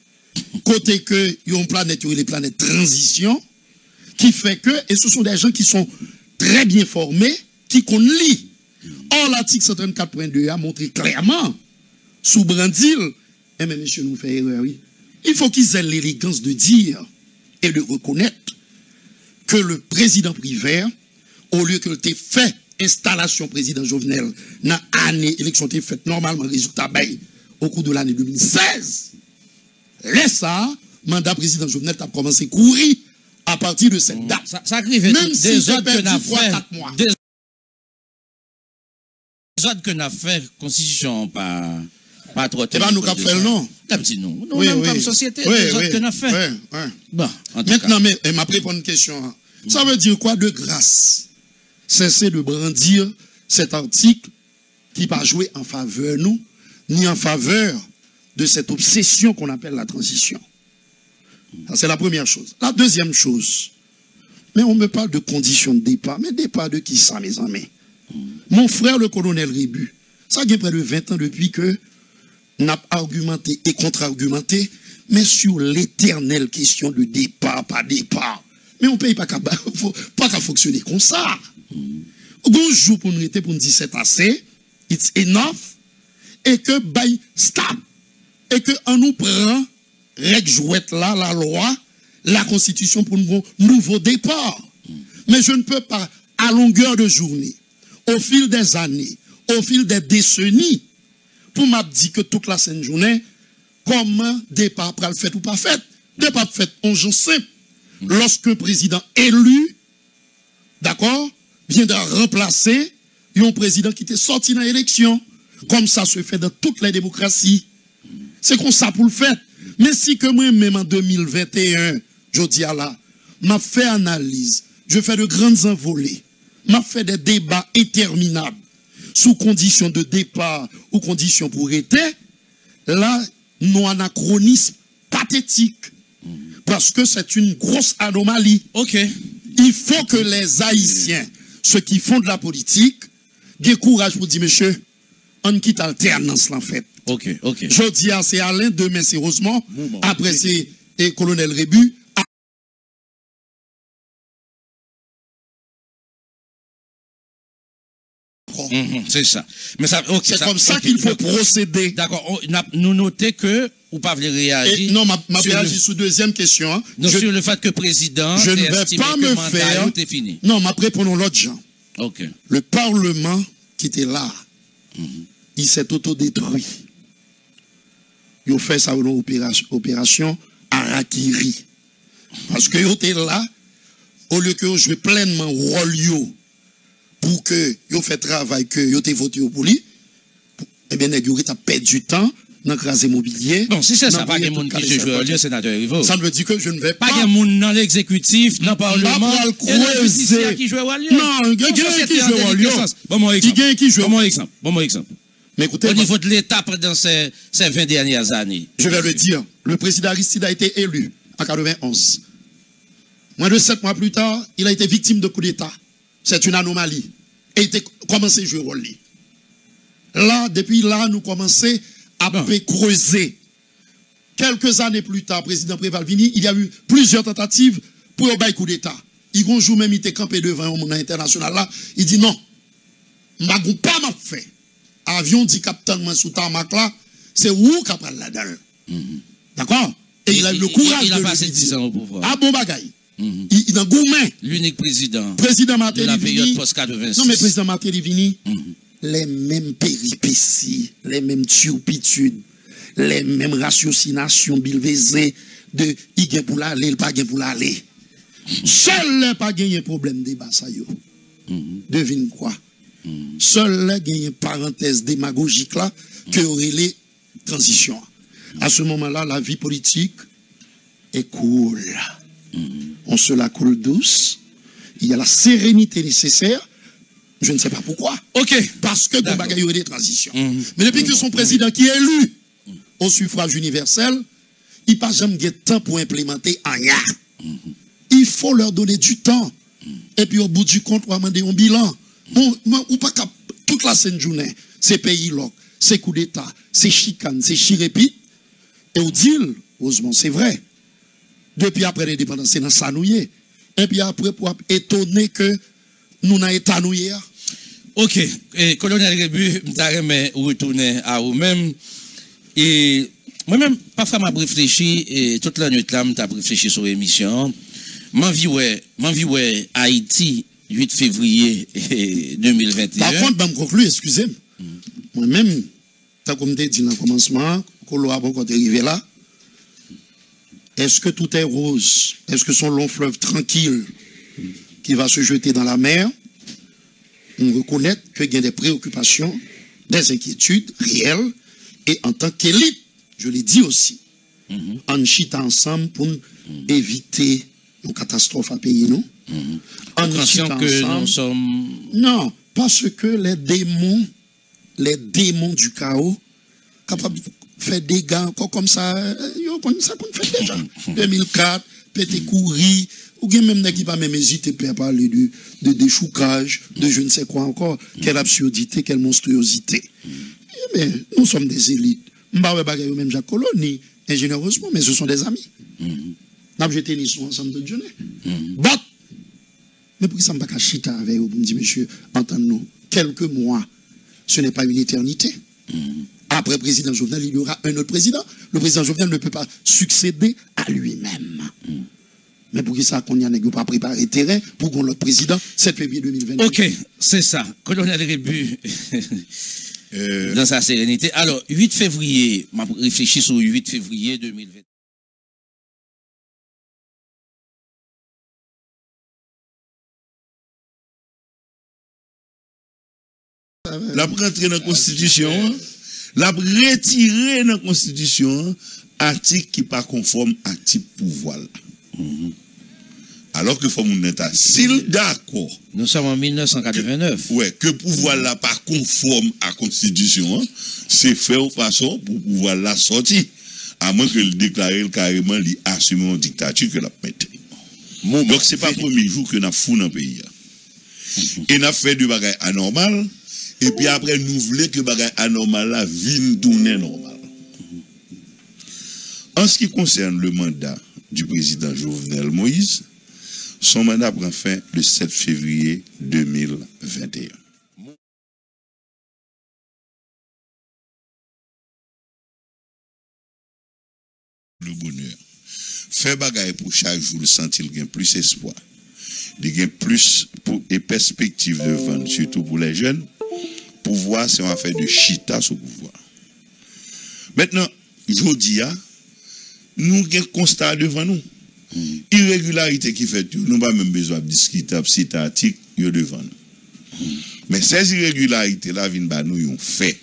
côté que y a une planète, les planètes transition, qui fait que, et ce sont des gens qui sont très bien formés, qui connaissent. Or, l'article 134.2 a montré clairement, sous Brandil, eh bien, monsieur, nous fait erreur, oui. Il faut qu'ils aient l'élégance de dire et de reconnaître que le président Privé, au lieu que le t'ait fait installation président Jovenel dans l'année élection été faite normalement résultat bail au cours de l'année 2016. Laisse ça, mandat président Jovenel a commencé à courir à partir de cette date. Ça arrive même si j'ai perdu 3-4 mois. Des autres que n'a fait constitution pas trop. Et bien nous avons fait le nom. Un petit nom. Nous même comme société, des autres que n'a fait. Bon, maintenant, mais m'a répondu une question. Ça veut dire quoi de grâce? Cessez de brandir cet article qui n'a pas joué en faveur nous, ni en faveur de cette obsession qu'on appelle la transition. C'est la première chose. La deuxième chose, mais on me parle de conditions de départ. Mais départ de qui ça, mes amis? Mon frère, le colonel Rébu, ça fait près de 20 ans depuis que n'a argumenté et contre-argumenté, mais sur l'éternelle question de départ, pas départ. Mais on ne paye pas qu'à fonctionner comme ça. Bonjour pour nous dire c'est assez, it's enough, et que by stop, et que on nous prend règle jouette là, la loi, la constitution pour un nouveau départ. Mais je ne peux pas, à longueur de journée, au fil des années, au fil des décennies, pour m'abdiquer que toute la saine journée, comment départ pral fait ou pas fait. Départ fait, on j'en sais. Lorsque le président élu, d'accord, vient de remplacer un président qui était sorti dans l'élection, comme ça se fait dans toutes les démocraties. C'est comme ça pour le faire. Mais si que moi-même en 2021, je dis à là, m'a fait analyse, je fais de grandes envolées, m'a fait des débats interminables, sous condition de départ ou condition pour être, là, nos anachronisme pathétique. Parce que c'est une grosse anomalie. Ok. Il faut que les Haïtiens, ceux qui font de la politique, aient courage pour dire, monsieur, on quitte alternance en fait. Ok. Je dis c'est Alain, demain c'est Rosemont, après c'est Colonel Rébu. C'est ça. Mais ça, okay, c'est comme ça qu'il faut procéder. D'accord. Nous notons que ou pas voulez réagir. Non, ma réagir sur deuxième question. Hein. Non, sur le fait que président, je ne vais pas me faire. Fini. Non, ma répondons l'autre genre. Ok. Le Parlement qui était là, il s'est autodétruit. Il a fait sa opération Harakiri. Parce que il était là, au lieu que jouer pleinement rôle pour que vous fait travail que vous avez voté pour lui, eh bien, vous avez perdu du temps dans le immobilier. Non, si c'est ça, pas de monde qui se joue au lieu, sénateur Rivo. Ça veut dire que je ne vais pas. Pas de monde dans l'exécutif, dans le Parlement. Qui joue au lieu. Non, il y a qui joue au lieu. Bon exemple. Mais écoutez, au niveau de l'État pendant ces 20 dernières années. Je vais le dire. Le président Aristide a été élu en 91. Moins de 7 mois plus tard, il a été victime de coup d'État. C'est une anomalie. Et il a commencé à jouer au rôle. Là, depuis là, nous commençons à creuser. Quelques années plus tard, président Prévalvini, il y a eu plusieurs tentatives pour un coup d'État. Il un jour même, il était campé devant un monde international là. Il dit non, je ne vais pas fait. Avion dit capitaine moi sous tarmac là, c'est où qui a parlé là-dedans. D'accord? Et il a eu le courage de passer 10 ans au pouvoir. Ah bon bagaille. Il a gourmand. L'unique président. Président Martelly. De la période post-86. Non mais président Martelly, les mêmes péripéties, les mêmes turpitudes, les mêmes ratiocinations bilvaisées de il gagne pour l'aller, il pas gagne pour l'aller. Seul n'a pas gagné problème débat ça yo. Devine quoi? Seul là gagne parenthèse démagogique là que aurait les transitions. À ce moment-là, la vie politique est cool. On se la coule douce. Il y a la sérénité nécessaire. Je ne sais pas pourquoi. Ok. Parce que bon bagay y aurait des transitions. Mais depuis que son président qui est élu au suffrage universel, il pas jamais de temps pour implémenter rien. Il faut leur donner du temps. Et puis au bout du compte, on va demander un bilan. Bon, ou pas toute la scène journée, c'est pays là, c'est coup d'État, c'est chicane, c'est chirépite. Et au deal, heureusement, c'est vrai. Depuis après l'indépendance, c'est dans ça nouillé. Et puis après, pour étonner que nous n'avons pas nouillé. Ok. Et colonel Rébu, je retourner à vous-même. Et moi-même, parfois, je réfléchi, et toute la nuit là, je réfléchi sur l'émission. Je ouais Haïti, 8 février 2021. Par contre, je me conclue, excusez-moi. Moi-même, comme je dit dans le commencement, quand on est arrivé là, est-ce que tout est rose? Est-ce que son long fleuve tranquille qui va se jeter dans la mer? On reconnaît qu'il y a des préoccupations, des inquiétudes réelles, et en tant qu'élite, je l'ai dit aussi, on chita ensemble pour éviter une catastrophe à payer, non? On chita ensemble. Nous sommes... Non, parce que les démons du chaos, capables de faire des dégâts encore comme ça, ça qu'on fait déjà. 2004, pété courir, ou bien même qui va même hésiter à parler de déchoucage, de je ne sais quoi encore, quelle absurdité, quelle monstruosité. Mais nous sommes des élites. M'ba bagay même Jacques Colony, ingénieusement, mais ce sont des amis. N'a pas jeté ni ensemble de journée. Mais pour que ça me pas chita avec vous, me dit monsieur, entendez-nous, quelques mois, ce n'est pas une éternité. Après le président Jovenel, il y aura un autre président. Le président Jovenel ne peut pas succéder à lui-même. Mais pour que ça, qu'on y en ait pas préparé terrain pour qu'on l'autre président, 7 février 2020. Ok, c'est ça. Colonel Rébu, dans sa sérénité. Alors, 8 février, je réfléchis sur 8 février 2020. La rentrer dans la Constitution, la retirer dans la Constitution, article qui n'est pas conforme à type pouvoir. Alors que faut mon état, s'il d'accord. Nous sommes en 1989. Ouais, que pouvoir là pas conforme à la Constitution, c'est fait de façon pour pouvoir la sortir. À moins que le déclarer carrément, il assume une dictature que la mette. Donc c'est pas le premier jour que nous avons fou dans le pays. Et nous avons fait du bagage anormal. Et puis après, nous voulons que bagay anormal là vienne tourner normal. En ce qui concerne le mandat du président Jovenel Moïse, son mandat prend fin le 7 février 2021. Le bonheur. Faire bagaille pour chaque jour, sentir qu'il y a plus espoir, il y a plus et perspective de vendre, surtout pour les jeunes. Pouvoir, c'est une affaire de chita sur pouvoir. Maintenant, je dis, nous avons un constat devant nous. Irrégularité qui fait tout, nous n'avons pas même besoin de discuter, citer article, devant nous. Mais ces irrégularités-là viennent par nous, ont fait.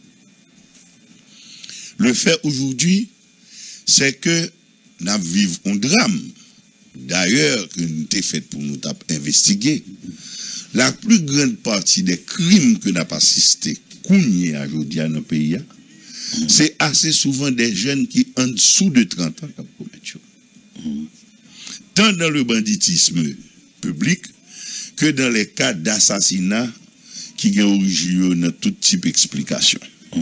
Le fait aujourd'hui, c'est que nous vivons un drame. D'ailleurs, que nous avons fait pour nous investiguer. La plus grande partie des crimes que nous avons assisté aujourd'hui dans le pays, c'est assez souvent des jeunes qui en dessous de 30 ans qui commettent. Tant dans le banditisme public que dans les cas d'assassinat qui ont origine dans tout type d'explication.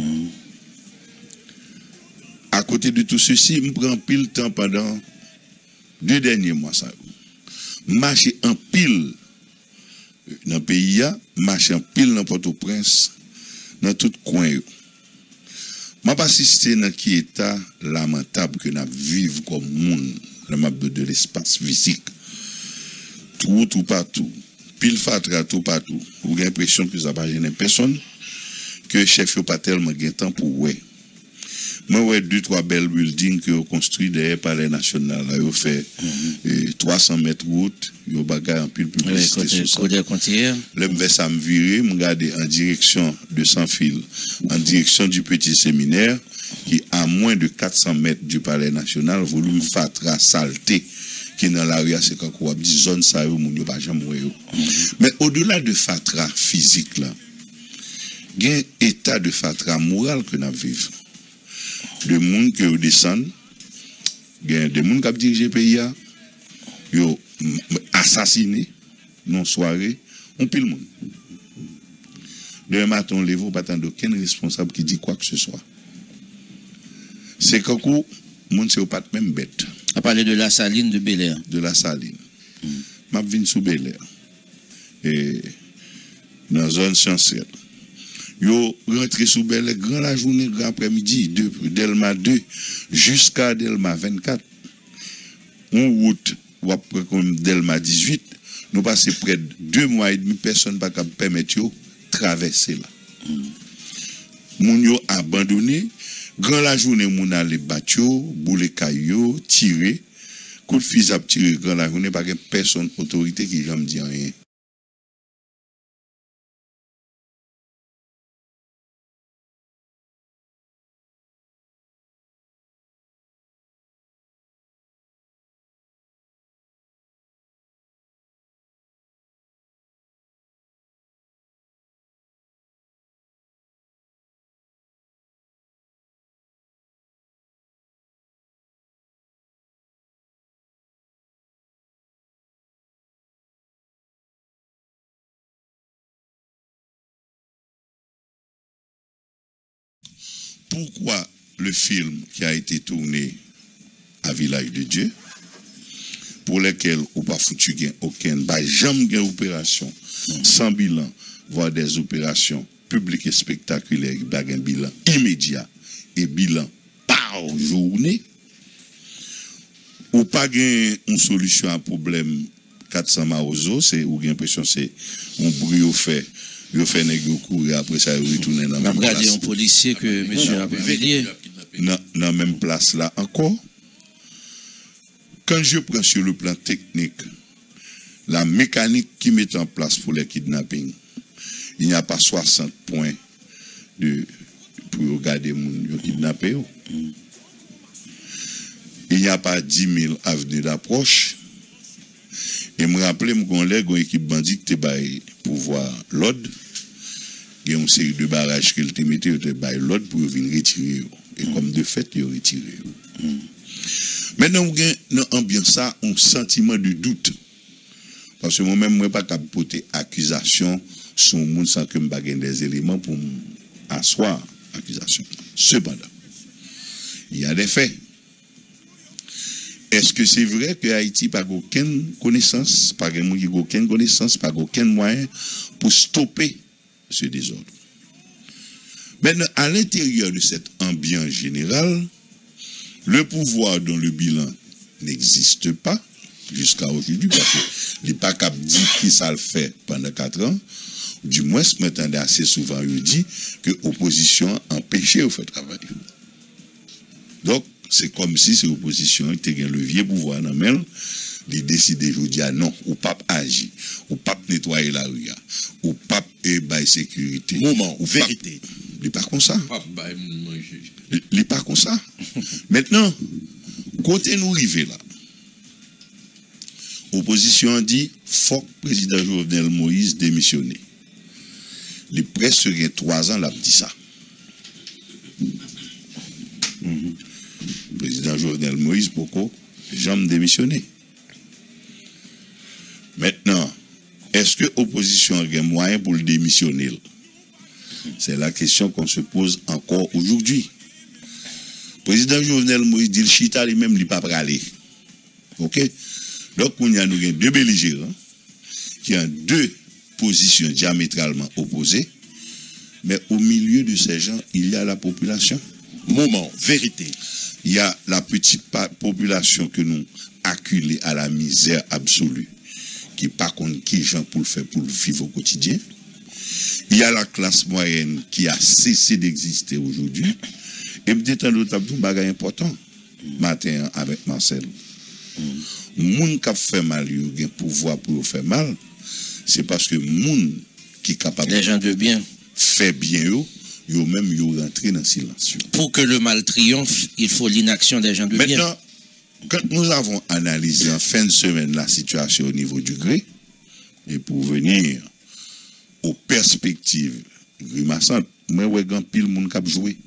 À côté de tout ceci, je prends pile temps pendant 2 derniers mois. Marcher en pile dans le pays, marcher en pile dans Port-au-Prince, dans tout coin. Je n'ai pas assisté dans qui état lamentable que nous vivons comme monde dans le de l'espace physique. Tout partout. Pile fatra tout partout. Vous avez l'impression que ça ne va pas gêner personne, que le chef n'a pas tellement de temps pour ouais. Moi, 2-3 belles buildings que vous construit derrière le palais national. Là, vous fait 300 mètres route, vous bagay en pile publicité sur ça. Le m'vais ça me virer, me garder en direction de Sans-Fil, en direction du petit séminaire, qui à moins de 400 mètres du palais national, volume fatra saleté, qui est dans la rue, c'est quand on dit zone ça, moun yo pas jamais. Mais au-delà de fatra physique là, il y a un état de fatra moral que nous vivons. Le monde qui descend, il y a des gens qui dirigent le pays, ils ont assassiné, non soirée, on pile le monde. Le matin, on ne lève pas aucun responsable qui dit quoi que ce soit. C'est quand le monde ne pas même bête. À parler de la saline de Bel-Air. De la saline. Je viens sous Bel-Air. Et dans la zone scientifique. Yo rentré sous Bel-Air grand la journée, grand après-midi, de Delma 2 jusqu'à Delma 24. On route, ou après comme Delma 18, nous passons près de 2 mois et demi, personne ne peut permettre de traverser là. Moun yo abandonné, grand la journée, moun allé battre, boule caillou, tirer, coup de fusil à tirer grand la journée, pas personne autorité qui jamais dit rien. Pourquoi le film qui a été tourné à Village de Dieu, pour lequel on n'a pas foutu aucun, jamais opération sans bilan, voire des opérations publiques et spectaculaires, un bilan immédiat et bilan par journée, ou pas une solution à un problème 400 maozo, c'est ou l'impression c'est un bruit au fait. Il fait négocier courir après ça il retourne dans la même place. Regardez un policier que monsieur a révélé dans la même place là encore. Quand je prends sur le plan technique la mécanique qui met en place pour les kidnappings, il n'y a pas 60 points pour regarder les kidnappés. Il n'y a pas 10 000 avenues d'approche. Et me rappelle qu'on a une équipe bandit qui était pouvoir l'ordre. Il y a une série de barrages qu'il te mettait l'ordre pour venir retirer. Et comme de fait, il a retiré. Maintenant, dans l'ambiance, on a un sentiment de doute. Parce que moi-même, je ne suis pas capable de porter accusation son monde sans que me baguette des éléments pour asseoir l'accusation. Cependant, il y a des faits. Est-ce que c'est vrai que Haïti n'a aucune connaissance, pas aucune connaissance, pas aucun moyen pour stopper ce désordre? Maintenant, à l'intérieur de cette ambiance générale, le pouvoir dont le bilan n'existe pas jusqu'à aujourd'hui, parce qu'il n'est pas capable de dire qui ça le fait pendant 4 ans, du moins, ce matin, assez souvent, il dit que l'opposition empêchait de faire travail. Donc, c'est comme si cette opposition était un levier pouvoir dans le il décide aujourd'hui à non, ou pas agir, ou pas nettoyer la rue, ou pas bailler sécurité. Moment, ou vérité. Il n'est pas comme ça. Il n'est pas comme ça. Maintenant, côté nous arriver là, l'opposition dit faut que le président Jovenel Moïse démissionne. Il est presque 3 ans, il a dit ça. Le président Jovenel Moïse, pourquoi jamais démissionné? Maintenant, est-ce que l'opposition a un moyen pour le démissionner? C'est la question qu'on se pose encore aujourd'hui. Le président Jovenel Moïse dit le chita lui-même, il n'est pas prêt. OK? Donc, on a nous 2 belligérants qui ont 2 positions diamétralement opposées, mais au milieu de ces gens, il y a la population. Moment, vérité. Il y a la petite population que nous acculée à la misère absolue, qui par contre qui gens pour le faire, pour le vivre au quotidien. Il y a la classe moyenne qui a cessé d'exister aujourd'hui. Et peut-être un autre bagage important, matin avec Marcel. Moun qui fait mal, il a un pouvoir pour faire mal, c'est parce que moun qui est capable les gens de bien faire bien yo même yo rentrer dans le silence. Pour que le mal triomphe, il faut l'inaction des gens de bien. Maintenant, quand nous avons analysé en fin de semaine la situation au niveau du gré, et pour venir aux perspectives grimaçantes, moi, ouais, grand pile moun k'ap joué,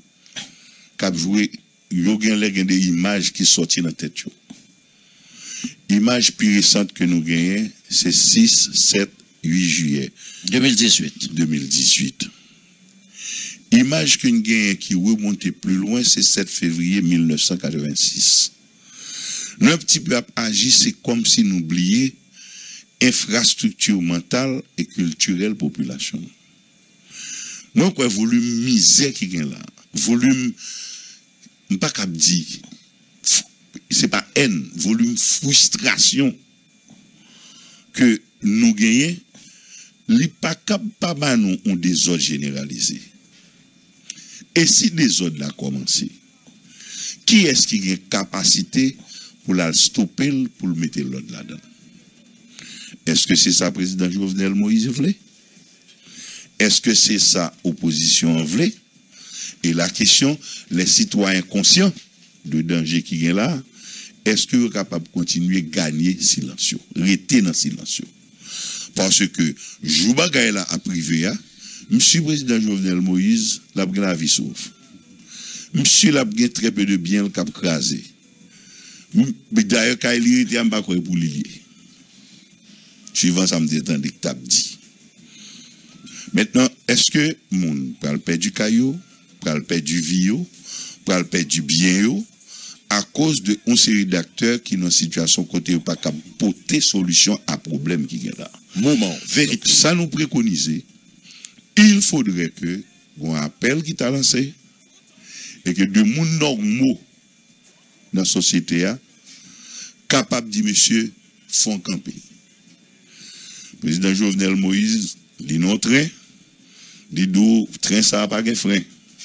yo gen des images qui sortent dans la tête. Image plus récente que nous gagnons, c'est 6, 7, 8 juillet 2018. Image que nous gagnons qui remonte plus loin, c'est 7 février 1986. Nous un petit peu agi, c'est comme si nous oublions infrastructure mentale et culturelle population. Moi, quoi, volume misère qui gagne là, volume, pas qu'à dire, c'est pas haine, volume frustration que nous gagnons, li pas capable nous ont des ordres généralisés. Et si des ordres a commencé, qui est-ce qui a une capacité pour la stopper, pour le mettre l'ordre là-dedans? Est-ce que c'est ça président Jovenel Moïse voulait? Est-ce que c'est ça opposition voulait? Et la question, les citoyens conscients de danger qui est là, est-ce que vous êtes capable de continuer à gagner silencieux, rester dans silencieux? Parce que, Jouba Gaëla a privé, monsieur président Jovenel Moïse, l'a pris la vie sauve. Monsieur l'a pris très peu de bien, le cap crasé. D'ailleurs, quand il était en bas pour l'ilier. Suivant ça, me détendait que t'as dit. Maintenant, est-ce que moun pral perdre du caillou, pral perdre du vieux, pral perdre du bien à cause de une série d'acteurs qui sont dans situation côté pas capable porter solution à problème qui est là. Moment, vérité. Ça nous préconisait. Il faudrait que on appel qui t'a lancé et que de monde normaux dans la société a capable de dire monsieur font camper. Président Jovenel Moïse dit non train, dit d'où train ça pas de frein.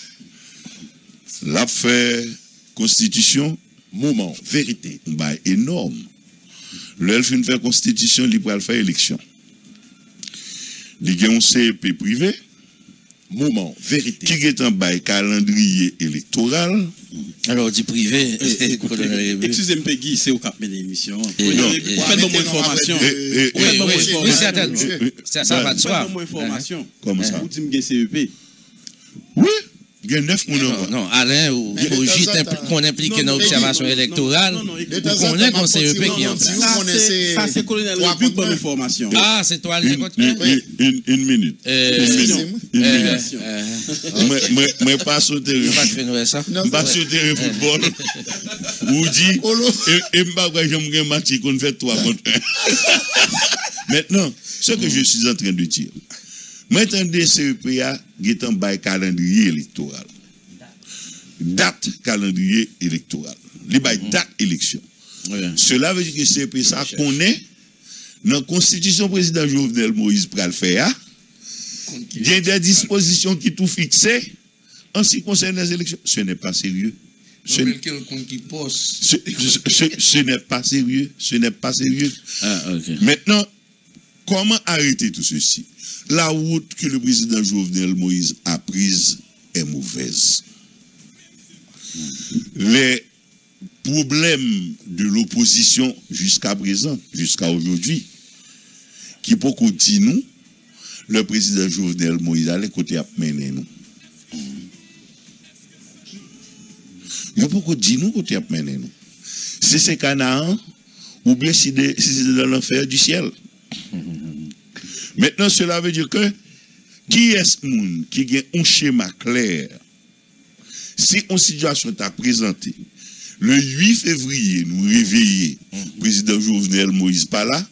L'a fait constitution, moment, vérité. Bah énorme. L'elle fin faire constitution, il va faire élection. Il y a un CEP privé. Moment, vérité. Qui est en bas calendrier électoral. Alors, du privé. Excusez-moi, Peggy, c'est au cap de l'émission. Faites-moi moins information. Oui, ça va de soi. Faites-moi moins information. Comme ça. Vous dites que CEP. Oui. Il y a 9 mois. Non, Alain ou Gite qu'on implique dans l'observation électorale, vous connaissez qu'on c'est EP qui en place. Ça, c'est colonel République, bonne information. Ah, c'est toi, Une minute. Moi, pas sauter le football. Ou dit, et je me match qu'on fait 3 contre 1. Maintenant, ce que je suis en train de dire, maintenant, le CEPA est en bas calendrier électoral. Date calendrier électoral. Les date élection. Cela veut dire que CEPA connaît dans la constitution président Jovenel Moïse pour le faire. Il y a des dispositions qui tout fixées en ce qui concerne les élections. Ce n'est pas sérieux. Ce n'est pas sérieux. Ce n'est pas sérieux. Maintenant, comment arrêter tout ceci? La route que le président Jovenel Moïse a prise est mauvaise. Les problèmes de l'opposition jusqu'à présent, jusqu'à aujourd'hui, qui peut continuer, le président Jovenel Moïse a les côtés à mener nous. Il peut continuer nous côté à mener nous. Si c'est Canaan, ou bien si c'est dans l'enfer du ciel. Maintenant, cela veut dire que qui est ce monde qui a un schéma clair? Si une situation est présentée, le 8 février, nous réveillons, président Jovenel Moïse pas là.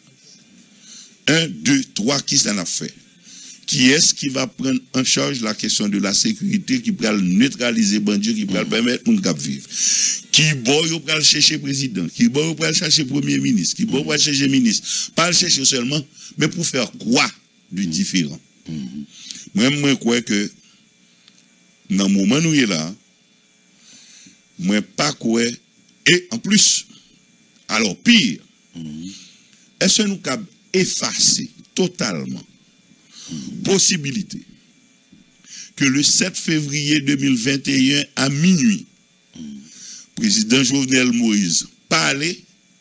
1, 2, 3, qui s'en a fait? Qui est-ce qui va prendre en charge la question de la sécurité, qui va neutraliser bandits, qui va permettre de vivre? Qui va chercher président? Qui va chercher premier ministre? Qui va chercher ministre? Pas le chercher seulement, mais pour faire quoi de différent? Moi, je crois que dans le moment où nous sommes là, moi, pas quoi. Et en plus, alors pire, est-ce que nous avons effacé totalement possibilité que le 7 février 2021 à minuit, président Jovenel Moïse parlait,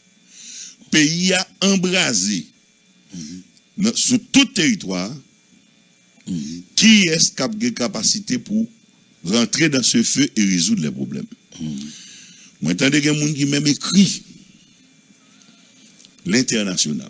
pays a embrasé sur tout territoire, qui est capacité pour rentrer dans ce feu et résoudre les problèmes. Moi, j'entends des gens qui même écrit l'international.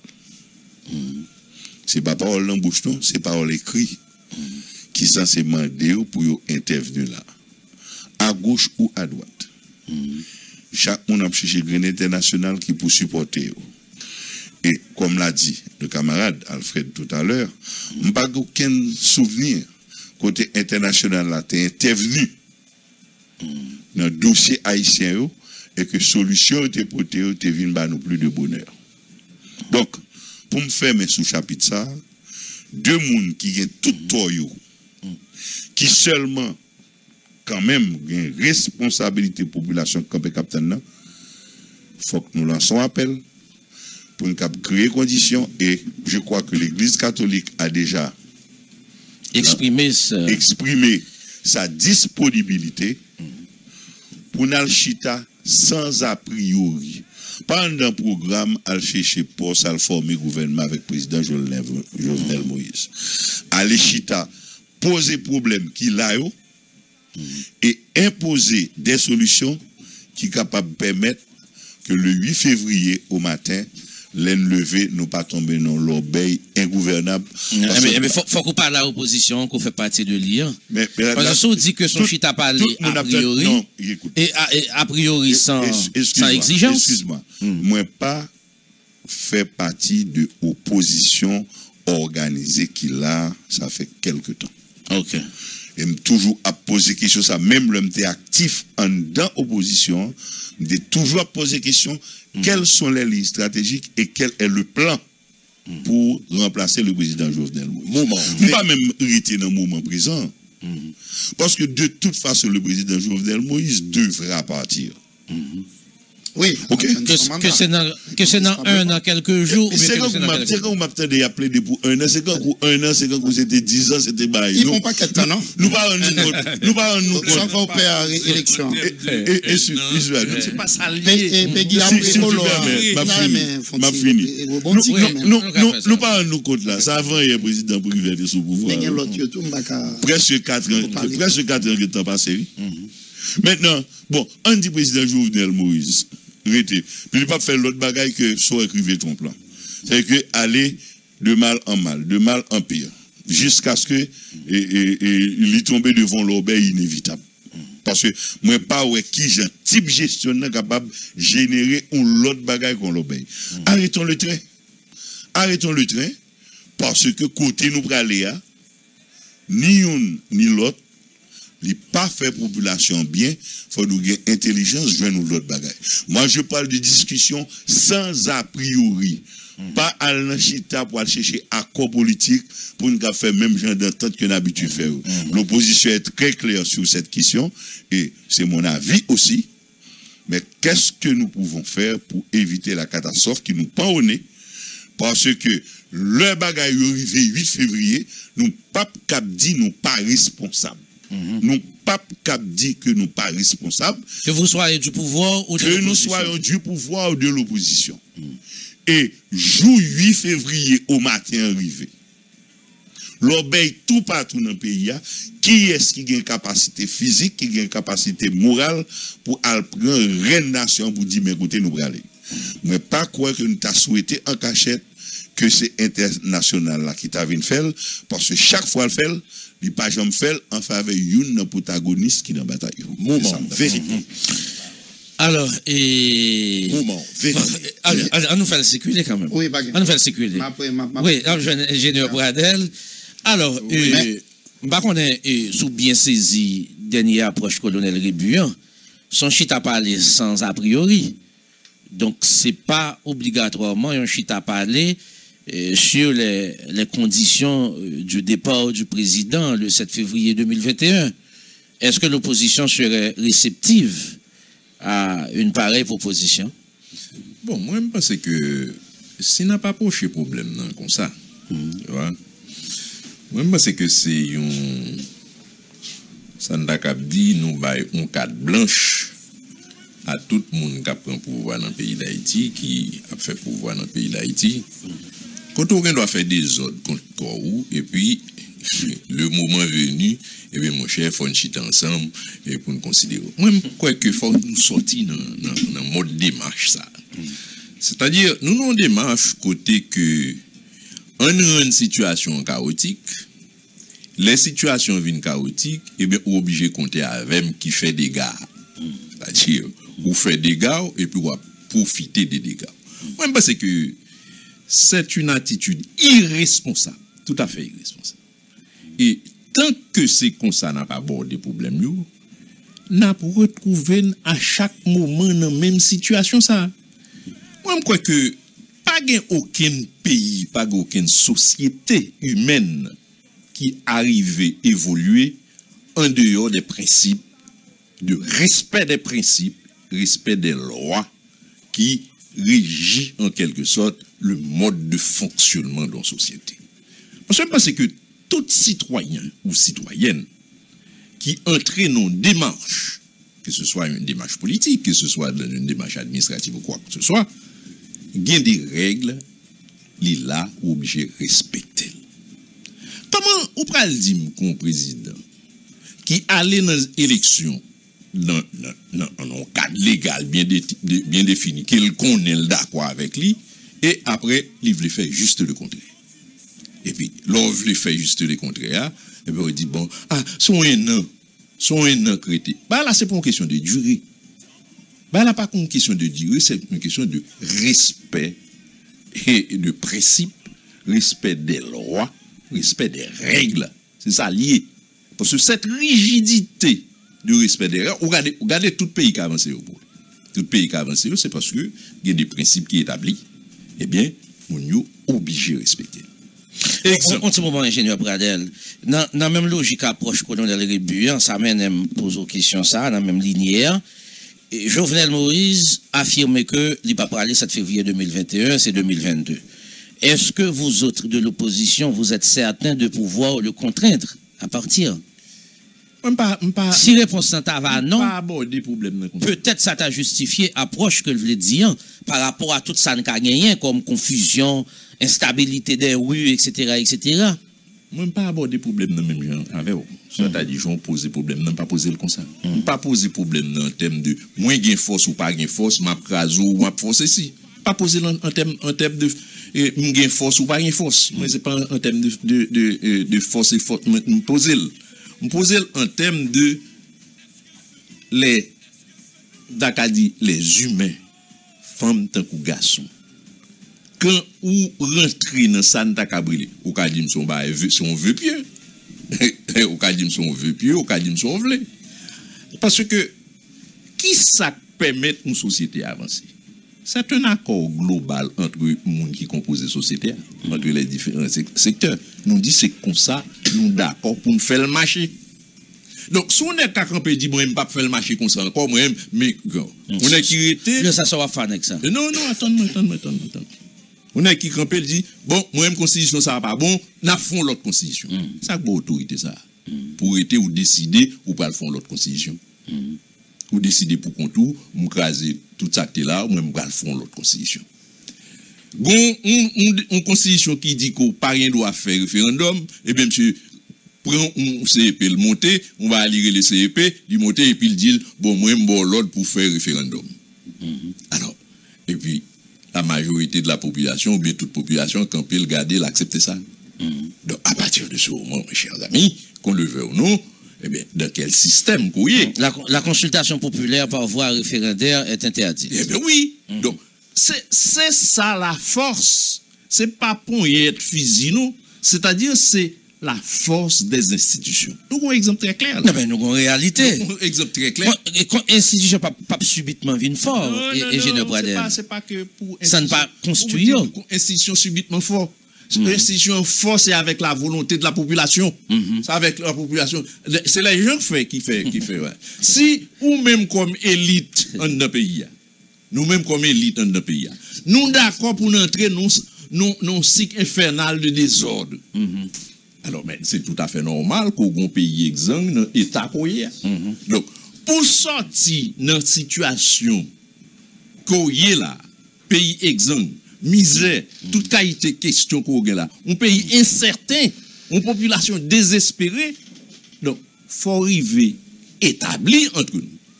C'est pas parole en bouche, non, c'est parole écrit qui sont censés demander pour intervenir là, à gauche ou à droite. Chaque monde a cherché le international qui pour supporter. Et comme l'a dit le camarade Alfred tout à l'heure, je n'ai pas aucun souvenir côté international là, tu es intervenu dans le dossier haïtien et que solution était portée, tu viens nous plus de bonheur. Donc, pour me faire mes sous-chapitres ça, deux personnes qui ont tout toyo, qui seulement, quand même, ont responsabilité population comme capitaine, il faut que nous lançons appel pour nous créer conditions et je crois que l'Église catholique a déjà exprimé sa disponibilité pour nous chita sans a priori. Pendant le programme, à chercher pour ça former gouvernement avec le président Jovenel Moïse. Aller chita, poser problème qu'il a et imposer des solutions qui sont capables de permettre que le 8 février au matin, l'enlever nous pas tomber dans l'obéi ingouvernable. Mais faut qu'on parle à l'opposition, qu'on fait partie de l'IA. Parce que si on dit que son chita parlé a priori, non, et a priori sans exigence. Excuse-moi, moi pas fait partie de l'opposition organisée qu'il a, ça fait quelque temps. Ok. Et toujours à poser question ça, même l'homme était actif en dans l'opposition, de toujours poser question. Quelles sont les lignes stratégiques et quel est le plan pour remplacer le président Jovenel Moïse? Pas même arrêter dans le moment présent. Parce que de toute façon, le président Jovenel Moïse devra partir. Oui. OK. Que c'est dans un an, quelques jours. C'est quand vous m'attendez à plaider pour un an, c'est quand pour un an, c'est quand vous étiez 10 ans, c'était bail. Ils ne font pas 4 ans, non? Nous parlons nous compte. Sans qu'on perd élection. Et c'est pas ça lié. Si tu permets, m'a fini. Nous parlons nous compte là. Ça avant, il y a un président privé sous pouvoir. Presque 4 ans que temps passé. Maintenant, bon, on dit président Jovenel Moïse, arrêtez. Puis il pas faire l'autre bagaille que soit écrivez ton plan. C'est que aller de mal en mal, de mal en pire, jusqu'à ce que il y tombe devant l'obéi inévitable. Parce que moi pas ouais qui j'ai type gestionnaire capable de générer un l'autre bagaille qu'on l'obéit. Arrêtons le train. Arrêtons le train parce que côté nous praler ni une ni l'autre il pas fait population bien, faut nous gagner intelligence, je nous l'autre bagaille. Moi je parle de discussion sans a priori. Pas à l'enchita pour aller chercher accord politique pour nous faire même genre d'entente que l'habitude faire. L'opposition est très claire sur cette question et c'est mon avis aussi. Mais qu'est-ce que nous pouvons faire pour éviter la catastrophe qui nous pend au nez? Parce que le bagaille arrivé 8 février, nous pas cap dit nous pas responsables. Nous pas cap dit que nous pas responsables. Que vous soyez du pouvoir ou de l'opposition. Que nous soyons du pouvoir ou de l'opposition. Et jour 8 février au matin arrivé, l'obéit tout partout dans le pays, qui est-ce qui a une capacité physique, qui a une capacité morale pour aller prendre reine nation pour dire, mais écoutez, nous allons aller. Mais pas quoi que nous t'as souhaité en cachette que c'est international là qui t'a vu faire, parce que chaque fois le fait, il pas jamais fait en faveur d'une protagoniste qui dans la bataille. Moment, vérité. Alors, et... Moment, vérité. On nous fait le circuler quand même. Oui, on nous fait le circuler. Oui, ingénieur Bradel. Alors, on est sous bien saisi dernière approche colonel Rébuyan. Son chita parler sans a priori. Donc, c'est pas obligatoirement un chita parler sur les conditions du départ du président le 7 février 2021. Est-ce que l'opposition serait réceptive à une pareille proposition? Bon, moi, je pense que si n'a pas poché problème comme ça, tu vois, moi, je pense que c'est un... Ça n'a qu'à dire, nous avons une carte blanche à tout le monde qui a pris pouvoir dans le pays d'Haïti, qui a fait pouvoir dans le pays d'Haïti. Quand on doit faire des ordres contre Corou, et puis le moment venu, et bien mon cher, il faut nous chiter ensemble et pour nous considérer. Moi, je crois qu'il faut nous sortir dans le mode démarche ça. C'est-à-dire, nous avons une démarche côté que on a une situation chaotique, les situations viennent chaotiques, et bien on est obligé de compter avec qui fait des dégâts. C'est-à-dire, vous faites des dégâts et puis vous profitez des dégâts. Moi, je pense que c'est une attitude irresponsable, tout à fait irresponsable. Et tant que c'est comme ça, n'a pas abordé des problèmes, n'a pas retrouvé à chaque moment dans la même situation. Ça. Moi, je crois que pas aucun pays, pas aucune société humaine qui arrive à évoluer en dehors des principes, de respect des principes, respect des lois qui régit en quelque sorte le mode de fonctionnement de la société. Parce que je pense que tout citoyen ou citoyenne qui entre dans une démarche, que ce soit une démarche politique, que ce soit une démarche administrative ou quoi que ce soit, il y a des règles, il est là ou obligé de respecter. Comment on peut le dire qu'un président qui allait dans l'élection dans un cadre légal bien défini, qu'il connaît d'accord avec lui, et après, il veut faire juste le contraire. Et puis, l'on veut faire juste le contraire, et puis on dit, bon, son un an créé. Bah là, c'est pas une question de durée. Bah là, pas une question de durée, c'est une question de respect et de principe, respect des lois, respect des règles. C'est ça lié. Parce que cette rigidité du respect des règles, regardez tout pays qui a avancé. Tout pays qui a avancé, c'est parce que il y a des principes qui sont établis. Eh bien, on est obligé de respecter. En ce moment, ingénieur Bradel, dans la même logique approche colonel Rébuyan, ça mène à me poser une question, ça, dans la même linéaire. Et Jovenel Moïse affirme que il va pas aller 7 février 2021, c'est 2022. Est-ce que vous autres de l'opposition, vous êtes certains de pouvoir le contraindre à partir? Si réponse va non, peut-être ça t'a justifié approche que je voulais dire par rapport à tout ça n'a gagné comme confusion, instabilité des rues, etc., etc. Moi, je pas aborder problème dans le même genre avec vous. C'est-à-dire, je pose problème, non pas poser le conseil. Je ne pas poser problème en termes de moins gain force ou pas gain force, ma crase ou ma force ici. Pas poser en termes de gain force ou pas gain force. Moi, c'est pas en termes de force et force. Je pose en termes de les humains, femmes tant que garçons. Quand vous rentrez dans Santa Cabrille, vous avez dit que son vœu pieux. Vous avez dit que son vœu pieux, vous avez dit que son vœu. Parce que, qui ça permet une société à avancer? C'est un accord global entre les gens qui composent la société, entre les différents secteurs. Nous disons c'est comme ça, nous d'accord pour nous faire le marché. Donc, si on est qu'à camper, dit, moi, je ne pas faire le marché comme ça encore, moi, mais, on est qui était. Ça sera fan avec ça. Non, attends. On est qui campé, dit, bon, moi, ma constitution, ça va pas bon, n'a font l'autre constitution. Ça, c'est autorité, ça. Pour être ou décider, ou pas le font l'autre constitution. Ou décider pour contour, m'craser tout ça qui est là, moi, m'gal font l'autre constitution. Bon, une constitution qui dit qu'on pas rien doit faire référendum, et bien, monsieur, prend un CEP, le monter, on va aller le CEP, du monter, et puis il dit, bon, moi, m'bon l'ordre pour faire référendum. Alors, et puis, la majorité de la population, ou bien toute population, quand peut le garder, l'accepter ça. Donc, à partir de ce moment, mes chers amis, qu'on le veut ou non, eh bien, dans quel système qu'on y est? La consultation populaire par voie référendaire est interdite. Eh bien, oui. Donc, c'est ça la force. C'est pas pour y être physique, non. C'est-à-dire, c'est la force des institutions. Nous avons un exemple très clair. Non, mais nous avons une réalité. Nous avons un exemple très clair. L'institution pas subitement vient fort. Et je ne pas c'est pas que pour. Ça ne pas construire. Institution subitement fort. L'institution fort, c'est avec la volonté de la population. C'est avec la population. C'est les gens qui fait. Ouais. Si, ou même comme élite dans notre pays, nous-mêmes comme élite dans notre pays, nous d'accord pour entrer dans un cycle infernal de désordre. Alors, mais c'est tout à fait normal qu'un pays exsangue dans l'état qu'on y est. Donc, pour sortir dans une situation qu'on y est là, pays exsangue, misère, toute qualité de question qu'on y est là, un pays incertain, une population désespérée, donc, il faut arriver établir entre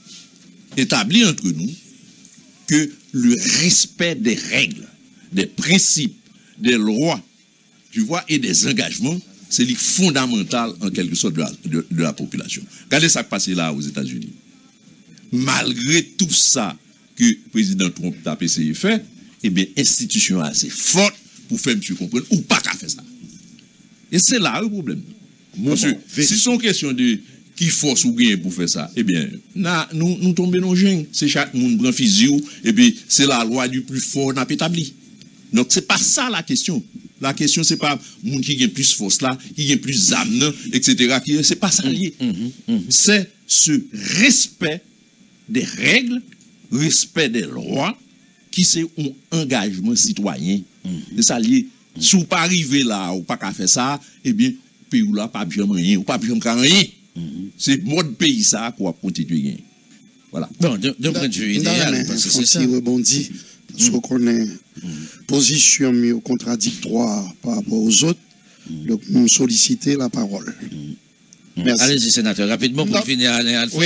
nous que le respect des règles, des principes, des lois, tu vois, et des engagements, c'est fondamental en quelque sorte de la population. Regardez ça qui passe là aux États-Unis. Malgré tout ça que le président Trump a essayé de faire, eh bien, l'institution est assez forte pour faire M. comprendre ou pas qu'à faire ça. Et c'est là le problème. Monsieur, si c'est une question de qui force ou gain pour faire ça, eh bien, nous tombons dans le gène. C'est chaque monde prend fusil, et puis c'est la loi du plus fort n'a pas établi. Donc, ce n'est pas ça la question. La question, ce n'est pas monde qui a plus force là, qui a plus âme, etc. Ce n'est pas ça lié. C'est ce respect des règles, respect des lois, qui c'est un engagement citoyen. C'est ça lié. Si vous pas arrivé là, ou pas qu'à faire ça, eh bien, pays là, pas bien rien, ou pas bien rien. C'est mode pays ça qu'on va continuer. Voilà. Bon, d'un point de vue idéal, parce que c'est ça. Rebondit. Parce qu'on connaît position contradictoire par rapport aux autres, donc nous solliciter la parole. Merci. Allez-y, sénateur, rapidement pour finir. Oui.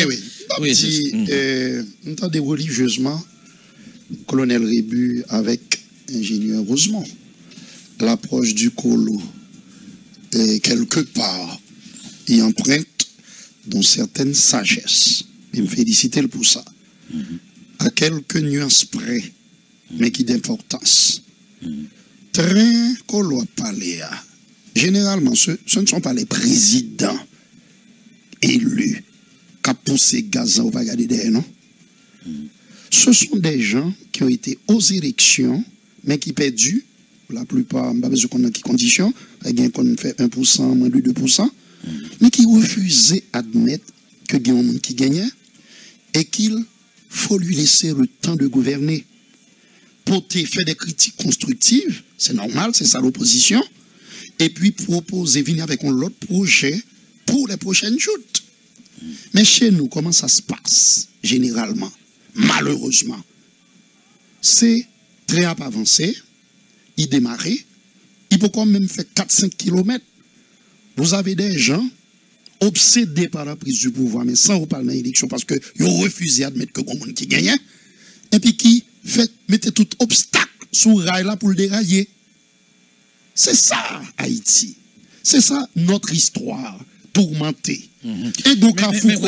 Nous entendons religieusement colonel Rébu avec ingénieur Rosemont. L'approche du colo est quelque part et empreinte d'une certaine sagesse. Et me féliciter pour ça. À quelques nuances près, mais qui d'importance. Très colo a parlé. Généralement, ce ne sont pas les présidents élus qui ont poussé Gaza au Pagadé, non? Ce sont des gens qui ont été aux élections, mais qui perdus, la plupart, pas besoin qu'on a qui conditions, qu'on fait 1%, moins de 2%, mais qui refusaient d'admettre que il y a un monde qui gagnait et qu'ils faut lui laisser le temps de gouverner. Pour te faire des critiques constructives, c'est normal, c'est ça l'opposition. Et puis proposer, venir avec un autre projet pour les prochaines joutes. Mais chez nous, comment ça se passe, généralement, malheureusement? C'est très avancé, il démarre, il peut quand même faire 4-5 km. Vous avez des gens obsédés par la prise du pouvoir, mais sans reparler dans l'élection, parce qu'ils ont refusé d'admettre que le monde qui gagne, et puis qui mettez tout obstacle sur le rail là pour le dérailler. C'est ça, Haïti. C'est ça, notre histoire tourmentée. Et donc, il faut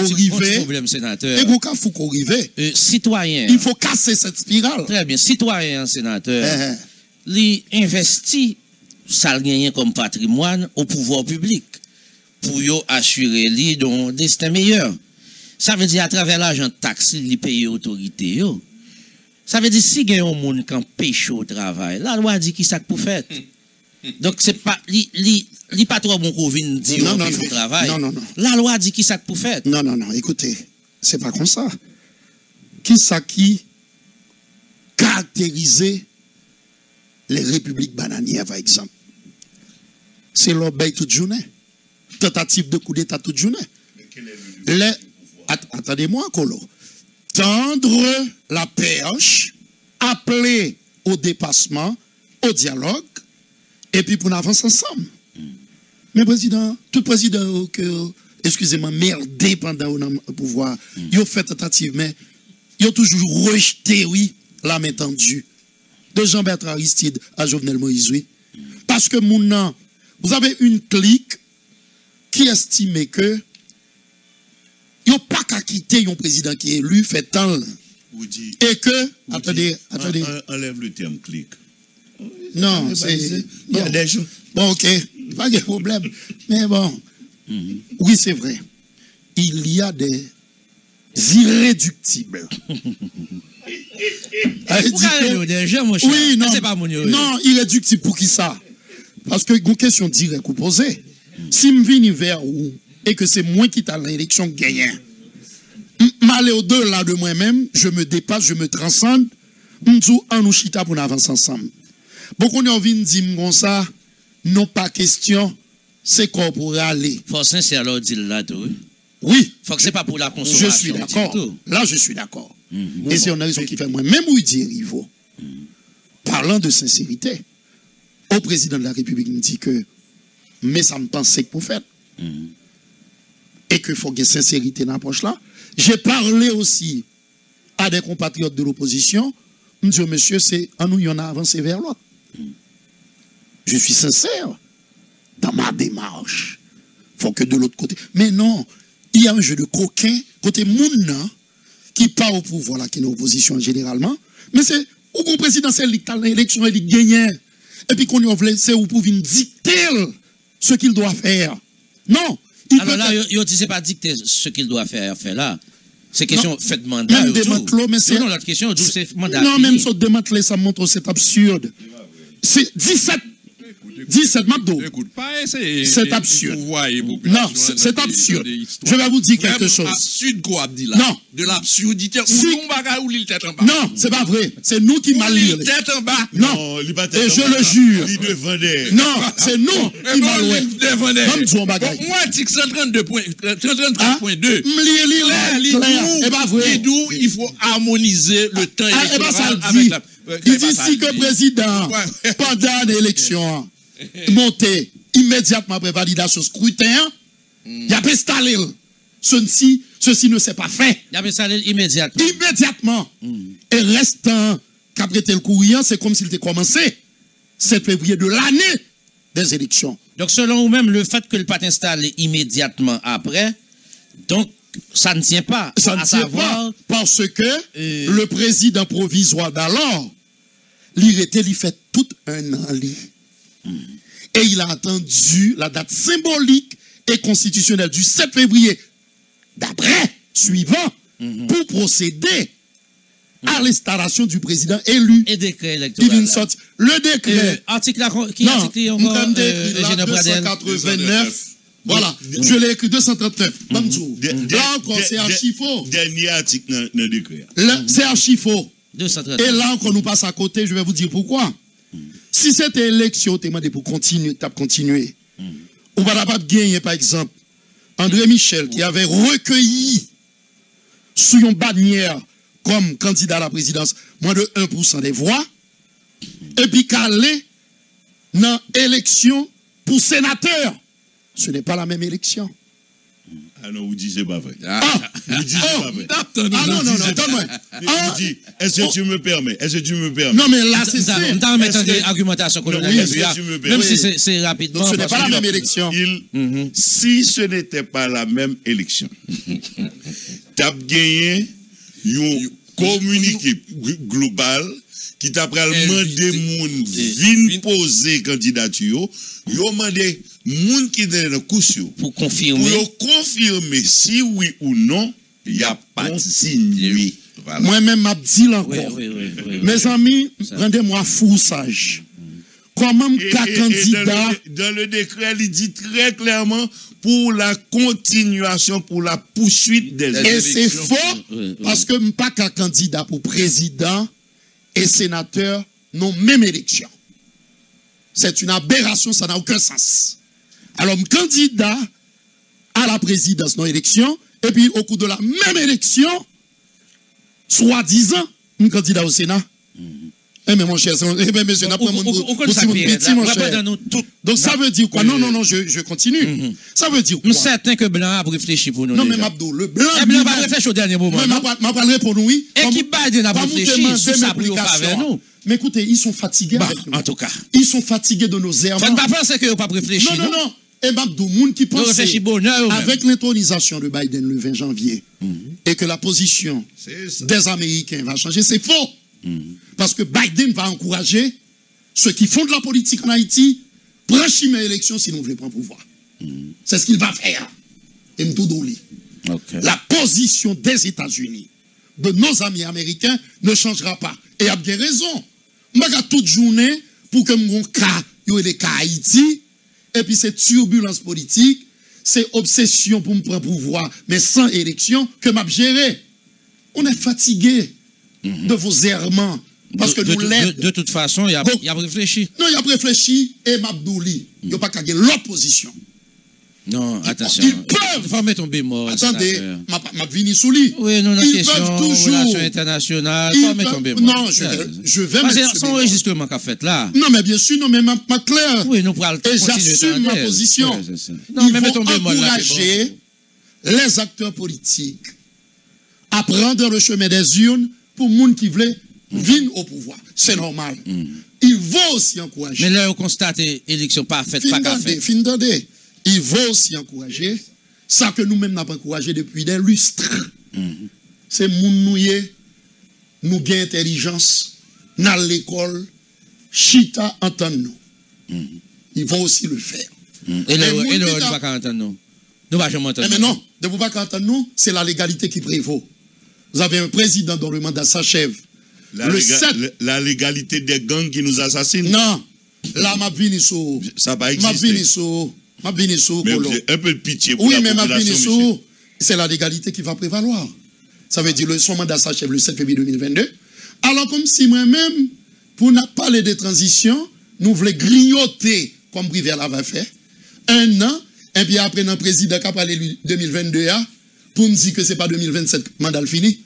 qu'on arrive. Citoyen. Il faut casser cette spirale. Très bien. Citoyen, sénateur. Il investit ça gagné comme patrimoine au pouvoir public pour assurer lui d'un destin meilleur. Ça veut dire à travers l'argent de taxe, il paye autorité. Ça veut dire si il y a un monde qui pêche au travail, la loi dit qui ça pour faire. Donc c'est pas li pas trop bon qu'on vienne dire au travail. Non. La loi dit qui ça pour faire. Non, écoutez, c'est pas comme ça. Qui ça qui caractérisait les républiques bananières, par exemple? C'est l'obéi toute journée. Tentative de coup d'État toute journée. Attendez-moi, Colo. Tendre la perche, appeler au dépassement, au dialogue, et puis pour avancer ensemble. Mais président, tout président excusez-moi, merdé pendant le pouvoir, il a fait tentative, mais il a toujours rejeté, oui, la main tendue. De Jean-Bertrand Aristide à Jovenel Moïse, oui. Parce que vous avez une clique qui estime que il n'y a pas qu'à quitter un président qui est élu, fait tant. Et que, attendez. Enlève le terme clique. Non, c'est. Il y a des choses. Bon, ok, pas de problème. Mais bon, oui, c'est vrai. Il y a des irréductibles. Oui, non, irréductible pour qui ça? Parce que une question directe ou posée. Si je viens vers où et que c'est moi qui t'ai l'élection gagnant, m'aller au-delà de moi-même, je me dépasse, je me transcende, m'dou en nous chita pour avancer ensemble. Beaucoup de gens viennent dire comme ça, non pas question, c'est quoi pour aller. Faut sincère alors dire là tout. Oui. Faut que c'est pas pour la consommation. Je suis d'accord. Là, je suis d'accord. Et c'est une raison qui fait moi. Même où il dit Rivo, parlant de sincérité, au président de la République, il me dit que, mais ça me pensait que pour faire. Et qu'il faut qu'il y ait sincérité dans l'approche là. J'ai parlé aussi à des compatriotes de l'opposition. Je me dis, monsieur, c'est en nous, il y en a avancé vers l'autre. Je suis sincère dans ma démarche. Il faut que de l'autre côté. Mais non, il y a un jeu de coquin, côté moun qui part au pouvoir, là, qui est l'opposition généralement. Mais c'est au bon présidentiel, l'élection, il gagne. Et puis qu'on y veut, c'est où pour venir dicter ce qu'il doit faire. Non. Alors là, il ne pas dicter ce qu'il doit faire là. C'est question fait mandat. Même démanteler, mais c'est. Non, la question, c'est mandat. Non, même ça démanteler, ça montre c'est absurde. C'est 17 Mabdo. Écoute, pas essayer. C'est absurde. Non, c'est absurde. Je vais vous dire quelque chose. Absurde quoi, dit là? Non. De l'absurdité. Ou l'île tête en bas. Non, c'est pas vrai. C'est nous qui mal lire. Tête en bas. Non. Et je le jure. Non, c'est nous qui mal lire. Moi, article 133.2. C'est pas vrai. Il faut harmoniser le temps électoral avec la. Il dit si que le président, pendant l'élection, monté immédiatement après validation scrutin, il a installé. Ceci ne s'est pas fait. Il a installé immédiatement. Immédiatement. Et restant qu'après le courrier, c'est comme s'il était commencé 7 février de l'année des élections. Donc, selon vous-même, le fait que le pas installé immédiatement après, donc, ça ne tient pas. Ça ne tient pas parce que le président provisoire d'alors, il fait tout un an. Et il a attendu la date symbolique et constitutionnelle du 7 février d'après, suivant, pour procéder à l'installation du président élu. Et décret électoral. Le décret. Article qui article encore, 289. Voilà, je l'ai écrit 239. Là encore, c'est archi faux. Dernier article dans le décret. C'est archi faux. 239. Et là encore, nous passe à côté, je vais vous dire pourquoi. Si cette élection, tu demandé pour continuer, tu as continué. Ou pas capable de gagner, par exemple, André Michel, qui avait recueilli sous une bannière comme candidat à la présidence moins de 1% des voix, et puis calé dans l'élection pour sénateur. Ce n'est pas la même élection. Ah non, vous dites c'est pas vrai. Vous dites c'est pas vrai. Non, attends-moi. Est-ce que tu me permets? Non, mais là, c'est ça. On t'a remettre en argumentation coloniale. Même si c'est rapidement. Ce n'est pas la même élection. Si ce n'était pas la même élection, tu as gagné un communiqué global qui t'a demandé moun vin poser candidature, yo demandé moun qui est dans caution pour confirmer si oui ou non il y a pas signé. Moi-même m'a dit encore. Mes amis, rendez-moi fou sage. Comment qu'un candidat dans le décret il dit très clairement pour la continuation, pour la poursuite des élections. Et c'est faux parce que pas qu'un candidat pour président et sénateur n'ont même élection. C'est une aberration, ça n'a aucun sens. Alors, candidat à la présidence, non élection, et puis au cours de la même élection, soi-disant, un candidat au Sénat. Eh bien, mon cher, monsieur, d'après mon petit, mon cher. Donc, ça veut dire quoi? Non, je continue. Ça veut dire quoi? Je suis certain que Blanc a réfléchi pour nous. Non, mais Mabdo, le Blanc. Blanc va réfléchir au dernier moment. Mais m'a parlé pour nous, oui. Et qui Biden a réfléchi sur sa nous. Mais écoutez, ils sont fatigués avec nous. En tout cas. Ils sont fatigués de nos erreurs. Faut pas penser qu'ils n'ont pas réfléchi. Non. Et Mabdo, moun qui pense avec l'intronisation de Biden le 20 janvier et que la position des Américains va changer, c'est faux. Parce que Biden va encourager ceux qui font de la politique en Haïti, franchir l'élection si nous voulons prendre pouvoir. C'est ce qu'il va faire. Et la position des États-Unis, de nos amis américains, ne changera pas. Et il a bien raison. Je vais toute journée pour que mon cas, il y ait des cas Haïti, et puis c'est turbulence politique, c'est obsession pour me prendre pouvoir, mais sans élection, que m'a géré. On est fatigué de vos errements. Parce que nous l'aidons. De toute façon, il a réfléchi. Non, il a réfléchi et Mabdouli. Il n'y a pas qu'à gagner l'opposition. Non, attention. Ils peuvent. Il faut mettre un bémol. Attendez, m'a vini sous lui. Oui, nous, la ils question, peuvent toujours. relations internationales, il faut mettre un bémol. Non, je vais mettre c'est son enregistrement qu'a fait là. Non, mais bien sûr, non, mais ma claire. Oui, nous pourrons et j'assume ma position. Non, mais mettons un bémol là. Encourager les acteurs politiques à prendre le chemin des urnes pour les gens qui veulent venir au pouvoir. C'est normal. Il faut aussi encourager. Mais là, on constate l'élection parfaite, pas qu'à faire. Il faut aussi encourager ça que nous-mêmes n'avons pas encouragé depuis des lustres. C'est nous nous avons intelligence, dans l'école, chita entend nous. Ils vont aussi le faire. Et le ne va pas entendre nous. Nous ne va jamais entendre. Mais non, de ne pas entendre nous, c'est la légalité qui prévaut. Vous avez un président dont le mandat s'achève. La légalité des gangs qui nous assassinent. Non. Là, ma vinisso. Ça va exister. Ma vinisso. Un peu de pitié pour la population. Oui, mais ma vinisso, c'est la légalité qui va prévaloir. Ça veut dire son mandat s'achève le 7 février 2022. Alors, comme si moi-même, pour ne pas parler de transition, nous voulons grignoter, comme Brivel avait fait, un an, et puis après, un président qui a parlé 2022, pour me dire que ce n'est pas 2027 mandat fini.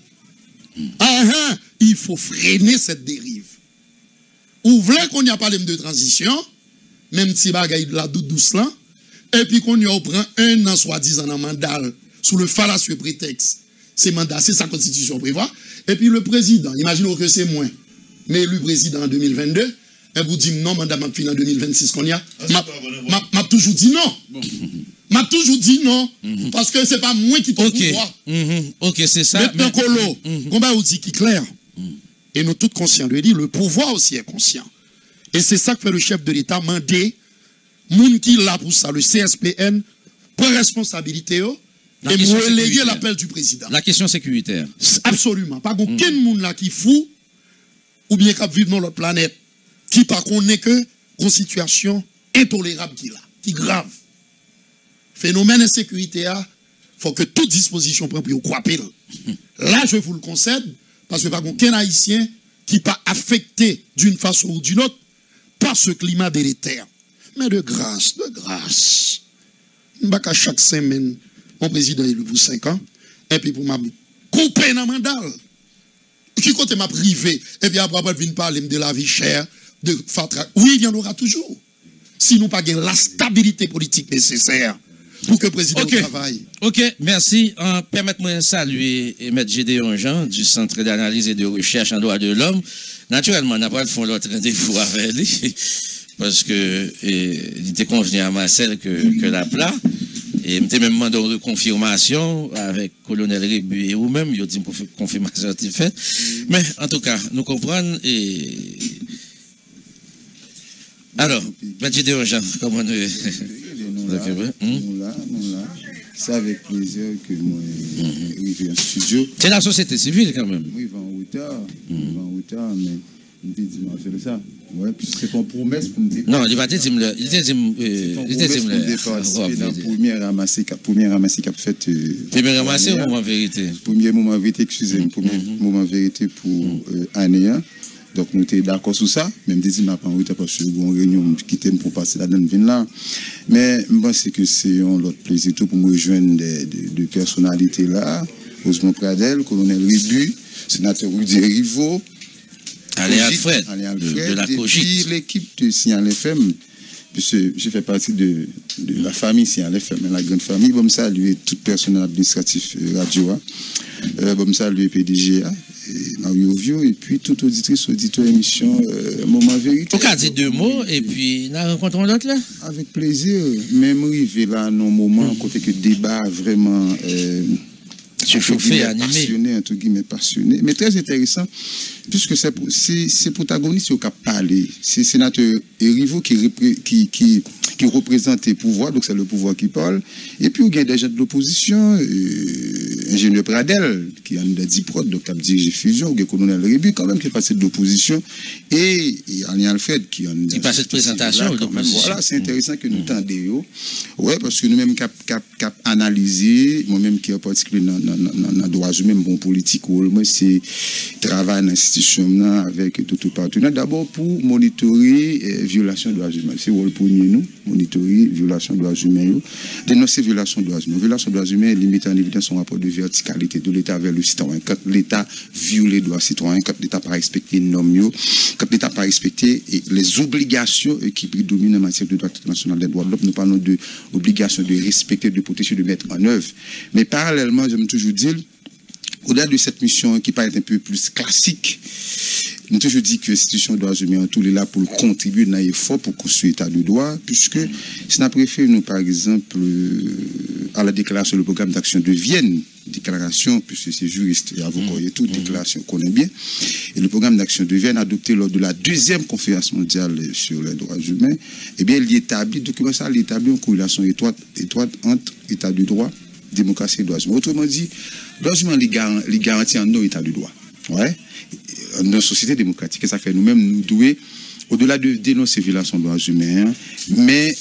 Il faut freiner cette dérive. Ou voulez qu'on y a parlé de transition, même si bagaille la douce là, et puis qu'on y a prend un an soi-disant en mandat sous le fallacieux prétexte. C'est mandat, c'est sa constitution prévoit. Et puis le président, imaginons que c'est moins, mais le président en 2022, et vous dites non, mandat m'a fini en 2026 qu'on y a. M'a toujours dit non. M'a toujours dit non, parce que c'est pas moi qui te pouvoir. Ok, c'est ça. Maintenant, Colo, combat vous dit qui est clair. Et nous tous conscients de dire, le pouvoir aussi est conscient. Et c'est ça que fait le chef de l'État, mandé, moun qui là pour ça, le CSPN, prend responsabilité, et reléguer l'appel du président. La question sécuritaire. Absolument. Pas aucun monde là qui fou, ou bien qui vit dans notre planète, qui par contre n'est que une situation intolérable qui est là, qui est grave. phénomène d'insécurité, il faut que toute disposition prenne pour croire. Là, je vous le concède, parce que pas aucun Haïtien qui pas affecté d'une façon ou d'une autre par ce climat délétère. Mais de grâce, à chaque semaine, mon président est élu pour 5 ans, et puis pour m'a couper dans mandat. Qui côté m'a privé, et puis après, il vient parler de la vie chère, de fatra. Oui, il y en aura toujours. Si nous pas la stabilité politique nécessaire pour que le président travaille. Ok, merci. Permettez-moi de saluer M. Gédéon Jean du Centre d'analyse et de recherche en droit de l'homme. Naturellement, on n'a pas fait l'autre rendez-vous avec lui, parce que il était convenu à Marcel que la plat. Et je même demandé une confirmation avec le colonel Rébu et vous-même, il a dit pour confirmation est faite. Mais en tout cas, nous comprenons. Alors, M. Gédéon Jean, comment nous. Nous là, c'est avec plaisir que moi arrivé en studio. C'est la société civile quand même. Oui, il va en retard, mais il dit faire ça. Ouais, puis c'est ton promesse pour me dire. Non, il va te dire il était pour participer dans première ramassée qu'a fait. Premier ramassé ou moment vérité? Premier moment vérité, excusez-moi, premier moment vérité pour année 1. Donc, nous étions d'accord sur ça. Même si je n'ai pas envie parce que une réunion qui était pour passer là dans le là. Mais je pense que c'est un autre plaisir pour me rejoindre de personnalités là. Osmond Pradel, colonel Rébu, sénateur Rudy Rivo, Alain Alfred, de la Cogite. Et l'équipe de Signal FM, puisque je fais partie de la famille Signal FM, la grande famille. Je salue tout personnel administratif radio. Je salue PDG. Mario Vio et puis toute auditrice, auditeur émission Moment Vérité. On a dit 2 mots et puis nous rencontrons l'autre là. Avec plaisir, même arrivé là dans moment côté que débat vraiment chauffé, animé, passionné, entre guillemets passionné, mais très intéressant puisque c'est protagoniste qui a parlé, c'est sénateur Erivo qui représente le pouvoir, donc c'est le pouvoir qui parle, et puis il y a des gens de l'opposition, ingénieur Pradel qui a des diprod, donc qui a dirigé Fusion, ou le colonel Rébu quand même qui est passé de l'opposition, et Alain Alfred qui a passé de présentation de l'opposition. Voilà, c'est intéressant que nous tendions, ouais, parce que nous-mêmes cap analysé, moi-même qui est particulier dans le droit humain, bon politique, moi c'est travail dans l'institution avec tout partenaire, d'abord pour monitorer violation de droits humains. C'est le premier nous, monitorer violation de droits humains, dénoncer violation de droits humains. Violation de droits humains limite en évidence son rapport de verticalité de l'État vers le citoyen. Quand l'État viole les droits citoyens, quand l'État n'a pas respecté les normes, quand l'État n'a pas respecté les obligations qui prédominent en matière de droit international des droits de l'homme, nous parlons de l'obligation de respecter, de protéger, de mettre en œuvre. Mais parallèlement, j'aime toujours dire, au-delà de cette mission qui paraît un peu plus classique, nous toujours dit que l'institution de droits humains en tout est là pour contribuer dans l'effort pour construire l'état de droit, puisque si nous préférons, nous, par exemple, à la déclaration, le programme d'action de Vienne, déclaration, puisque c'est juriste et avocat et tout, déclaration qu'on aime bien, et le programme d'action de Vienne adopté lors de la 2e conférence mondiale sur les droits humains, eh bien, il établit, document ça, il établit une corrélation étroite entre état de droit, démocratie et droits humains. Autrement dit, droits humains, les garantit en nos état de droit. Ouais. Dans une société démocratique, ça fait nous-mêmes, nous devons, au-delà de dénoncer les violations de droits humains, mais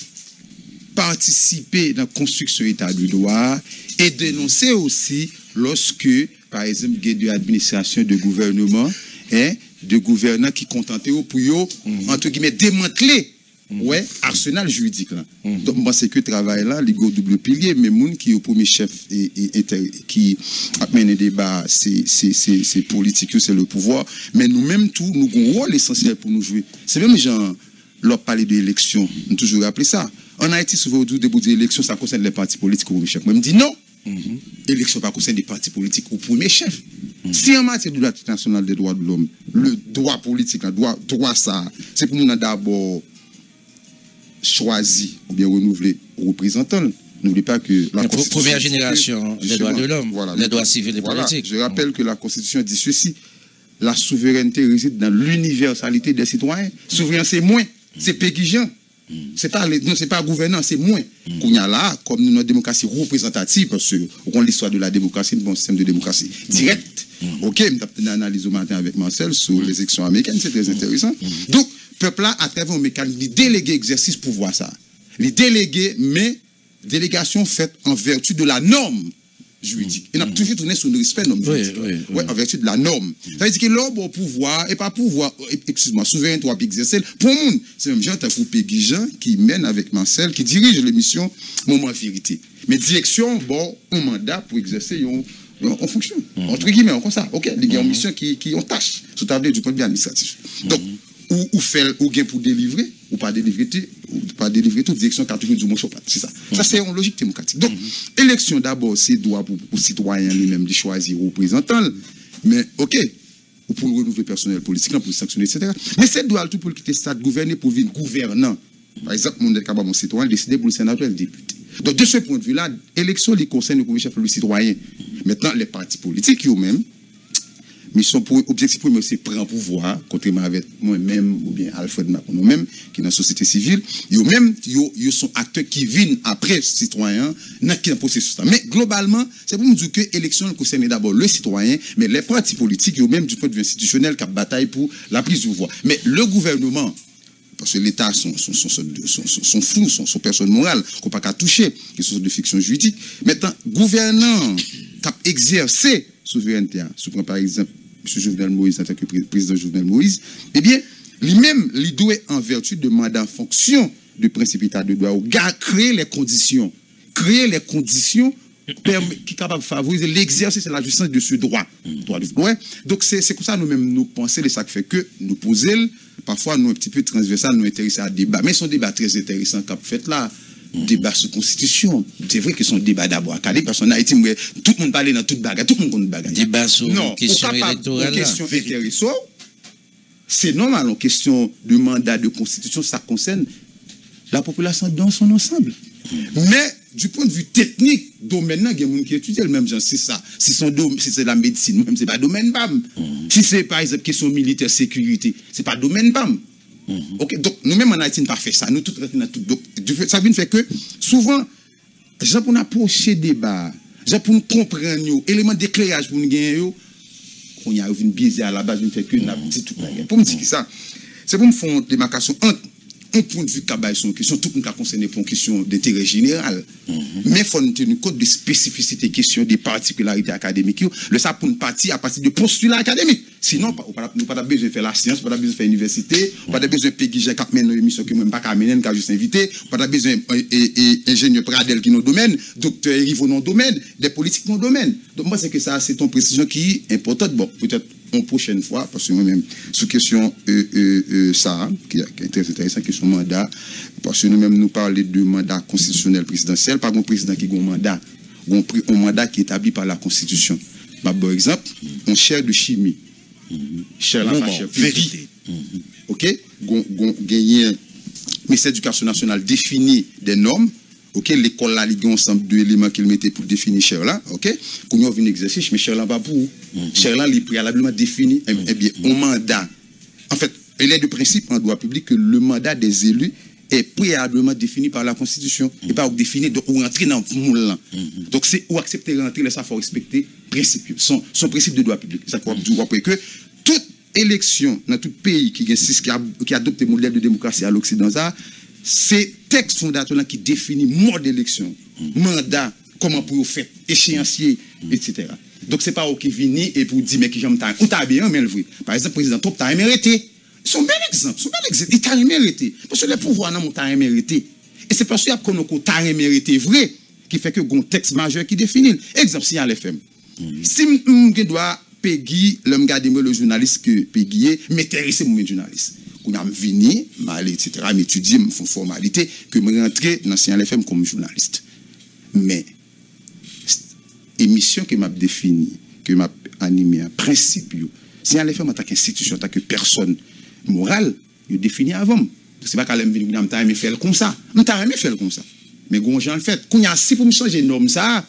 participer dans la construction de l'état de droit et dénoncer aussi lorsque, par exemple, il y a de l'administration de gouvernement, de gouvernants qui contentent pour, entre guillemets, démanteler ouais, arsenal juridique là. Donc moi c'est que travail là, les double pilier, mais moun qui est au premier chef et qui amène un débat, c'est politique, c'est le pouvoir, mais nous-mêmes tout, nous avons un rôle essentiel pour nous jouer. C'est même gens leur parler de l'élection, nous toujours rappelé ça. En Haïti souvent au début de l'élection, ça concerne les partis politiques au premier chef. Moi je me dis non. L'élection pas concerne des partis politiques au premier chef. Si en matière de droit international des droits de l'homme, le droit politique, le droit ça, c'est pour nous d'abord choisi ou bien renouvelé représentant. N'oubliez pas que la première génération des droits de l'homme, voilà, les droits civils et politiques. Je rappelle que la Constitution dit ceci: la souveraineté réside dans l'universalité des citoyens. Souverain, c'est moins, c'est péquigeant. C'est pas gouvernant, c'est moins. Qu'on y a là, comme nous, notre démocratie représentative, parce qu'on l'histoire de la démocratie, un bon système de démocratie directe. Ok, je vais une analyse au matin avec Marcel sur les élections américaines, c'est très intéressant. Donc, peuple là, à travers un mécanisme, il délégué exercice pour voir ça. Il délégué, mais délégation faite en vertu de la norme juridique. Et on a toujours tourné sur le respect de la norme juridique. Oui, en vertu de la norme. Ça veut dire que l'homme au pouvoir, et pas pouvoir, excuse-moi, souverain, toi, exercer, pour le monde, c'est même gens, pour Peggy Jean, qui mène avec Marcel, qui dirige l'émission Moment Vérité. Mais direction, bon, un mandat pour exercer en fonction. Entre guillemets, comme ça. OK, il y a une mission qui ont tâche, sous table du point de vue administratif. Donc, ou faire, ou gain pour délivrer, ou pas délivrer toute direction catégorie du motion. C'est ça. Ça, c'est une logique démocratique. Donc, élection d'abord, c'est droit pour citoyen lui-même de choisir représentant, mais OK, ou pour le renouveler personnel politique, pour le sanctionner, etc. Mais c'est droit tout pour le quitter stade gouverner pour venir gouvernant. Par exemple, mon capable mon citoyen décider pour le sénateur et le député. Donc, de ce point de vue-là, l'élection, les concerne le premier chef le citoyen. Maintenant, les partis politiques, eux-mêmes, mission pour objectif premier c'est prendre pouvoir contrairement avec moi-même ou bien Alfred Macron nous-mêmes qui est dans la société civile eux-mêmes ils sont acteurs qui viennent après citoyens dans le processus mais globalement c'est pour nous dire que l'élection concerne d'abord le citoyen mais les partis politiques eux-mêmes du point de vue institutionnel qui bataillent pour la prise du pouvoir mais le gouvernement parce que l'État sont flous, sont personnes morales, qu'on ne peut pas toucher, qui sont de fiction juridique. Maintenant, gouvernant qui a exercé souveraineté, si on prend par exemple M. Jovenel Moïse en tant que président Jovenel Moïse, eh bien, lui-même, il doit, en vertu de mandat en fonction du principe état de droit, créer les conditions qui sont capables de favoriser l'exercice et la jouissance de ce droit. Donc, c'est comme ça nous-mêmes nous pensons, et ça fait que nous posons, parfois nous un petit peu transversal, nous intéressons à débat. Mais c'est un débat très intéressant qu'a fait là. Débat sur constitution. C'est vrai que son débat d'abord académique, parce qu'en Haïti, tout le monde parle dans toute bagarre, tout le monde connaît bagarre. Débat sur question électorale. Question intéressante. C'est normal, en question de mandat de constitution, ça concerne la population dans son ensemble. Mais du point de vue technique, domaine, il y a des gens qui étudient le même genre, c'est ça. Si c'est la médecine, même c'est pas domaine BAM. Si c'est par exemple question militaire, sécurité, c'est pas domaine BAM. Ok, donc nous-mêmes en Haïti, nous pas fait ça. Nous tous dans tout. Donc, ça veut dire que souvent, gens pour approcher débat, gens pour nous comprendre, éléments d'éclairage pour nous gagner, on y a une biaisé à la base, nous fait que nous avons dit tout. Pour me dire ça, c'est pour me faire une démarcation entre un point de vue qui sont question, tout le monde concerné pour une question d'intérêt général. Mais il faut tenir compte des spécificités, questions, des particularités académiques. Le ça pour une partie à partir de postulats académiques. Sinon, nous n'avons pas besoin de faire la science, nous n'avons pas besoin de faire l'université, nous n'avons pas besoin de Peggy Jean qui mène une émission qui ne pas qu'à mener, qui a juste invité, nous n'avons pas besoin d'ingénieur Pradel qui est dans le domaine, docteur Erivo dans le domaine, des politiques dans le domaine. Donc, moi, c'est que ça, c'est une précision qui est importante. Bon, peut-être une prochaine fois, parce que moi-même, sous question ça, qui est très intéressant, question mandat, parce que nous-mêmes, nous parlons de mandat constitutionnel présidentiel, pas un président qui a un mandat, un mandat qui est établi par la Constitution. Par exemple, on cherche de chimie. Cher la cher vérité. OK? Gagner ministère de l'Éducation nationale définit des normes. OK? L'école là, il y a ensemble d'éléments qu'il mettait pour définir cher là. OK? Quand on vient exercice, mais cher là pas pour. Cher là, il est préalablement défini. Eh bien, un mandat. En fait, il est de principe en droit public que le mandat des élus est préalablement défini par la Constitution et pas défini ou entrer dans le moule. Donc, c'est ou accepter rentrer, ça faut respecter principe, son principe de droit public. Ça croit que toute élection dans tout pays qui adopte le modèle de démocratie à l'Occident, c'est texte fondateur qui définit mode d'élection, mandat, comment pour faire, échéancier, etc. Donc, c'est pas qui vient et pour dire, mais qui j'aime ta, ou t'as bien, mais le vrai. Par exemple, le président Top, t'as mérité. C'est un bel exemple, il t'a mérité. Parce que le pouvoir n'a pas mérité. Et c'est parce qu'il y a qu'on t'a mérité vrai qui fait que un texte majeur qui définit. Exemple, si y a l'FM. Si je dois payer le journaliste que payer, m'intéresser mon journaliste. Quand je venu, m'aller, etc., m'étudier, me font formalité, que me rentrer dans CNLFM comme journaliste. Mais, émission que m'a définie, que m'a animée, un principe, CNLFM en tant qu'institution, en tant que personne morale, il définit avant. C'est pas qu'elle aime venir, on t'a aimé faire comme ça. On t'a aimé faire comme ça. Mais quand j'en fait, quand il y a si pour me changer norme ça,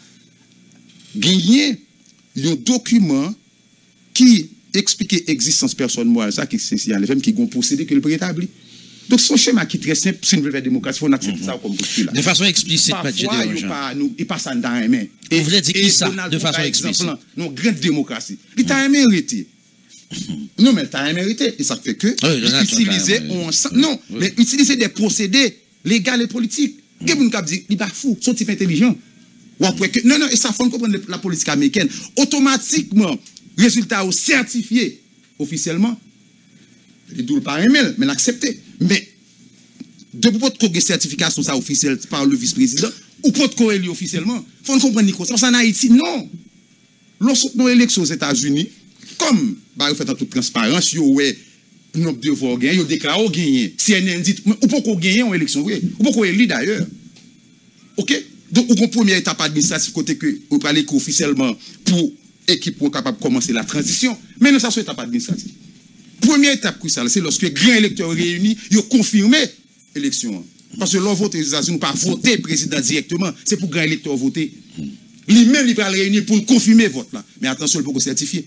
gagner un document qui explique l'existence personne morale, ça qui c'est CNLFM qui ont procédé que le préétabli. Donc son schéma qui est très simple, si nous voulons faire démocratie, il faut accepter ça comme postulat. De façon explicite, pas de il passe ça dans les mains. Vous voulez dire qui ça, de façon explicite? Non, grande démocratie. Il t'a mérité. Non, mais t'as mérité. Et ça fait que utiliser mais utiliser des procédés légaux et politiques. Quelqu'un qui dit, il n'est pas fou, son type intelligent. Ou après que, non, et ça faut comprendre la politique américaine. Automatiquement, résultat certifié officiellement, il ne pas aimer, mais l'accepter. Mais, de votre certification ça officielle par le vice-président, ou pas de corréler officiellement, il faut comprendre, Nico. Ça, en Haïti, non. Lorsqu'on élection aux États-Unis, comme, bah, vous faites en toute transparence, vous avez nombre de voix gagné, vous déclarez gagné. CNN dit, ou pas qu'on gagne en élection, oui. Ou pas qu'on élit d'ailleurs. OK? Donc, une première étape administrative, côté que vous parlez officiellement pour équipe pour capable de commencer la transition. Mais nous, ça, c'est une étape administrative. Première étape cruciale, c'est lorsque les grands électeurs réunis, ils ont confirmé l'élection. Parce que leur vote aux États-Unis, pas voter président directement, c'est pour grands électeurs voter. Lui-même, il va le réunir pour confirmer le vote là. Mais attention, il faut certifier.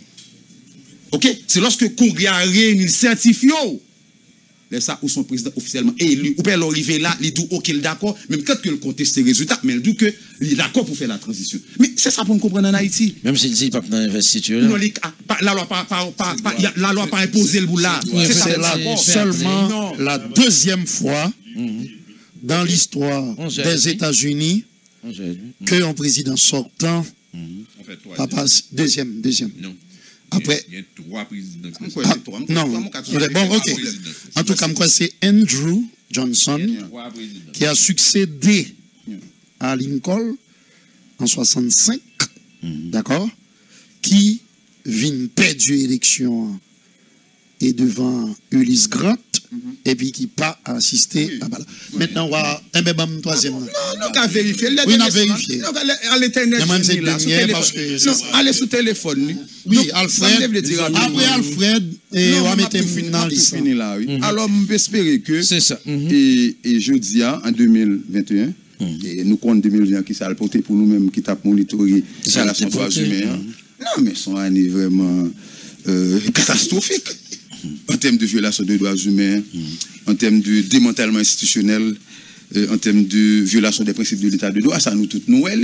OK? C'est lorsque le Congrès a réuni le certifié. C'est ça où son président officiellement élu. Ou bien l'arriver là, il dit OK, d'accord, même quand il conteste les résultats, mais il dit que il est d'accord pour faire la transition. Mais c'est ça pour nous comprendre en Haïti. Même s'il dit pas dans l'investiture. Non, la loi pas imposé le bout là. C'est seulement la deuxième fois dans l'histoire des États-Unis qu'un président sortant deuxième. Non. Après, il y a 3 présidents. Non, bon, ok. En tout cas, c'est Andrew Johnson qui a succédé à Lincoln en 65, d'accord, qui vient perdre l'élection et devant Ulysse Grant, et puis qui pas assisté à Bala. Maintenant, on va un peu de troisième. Non, on a vérifié. Oui, on a vérifié. À l'internet, allez sous téléphone. Oui, Alfred. Après Alfred, on va mettre dans l'histoire. Alors, on peut espérer que. C'est ça. Et jeudi, en 2021, et nous comptons 2020 qui s'est porté pour nous-mêmes, qui t'a monitoré la relation droits humains. Non, mais son année vraiment catastrophique. En termes de violation des droits humains, en termes de démantèlement institutionnel, en termes de violation des principes de l'état de droit, ça nous toutes nous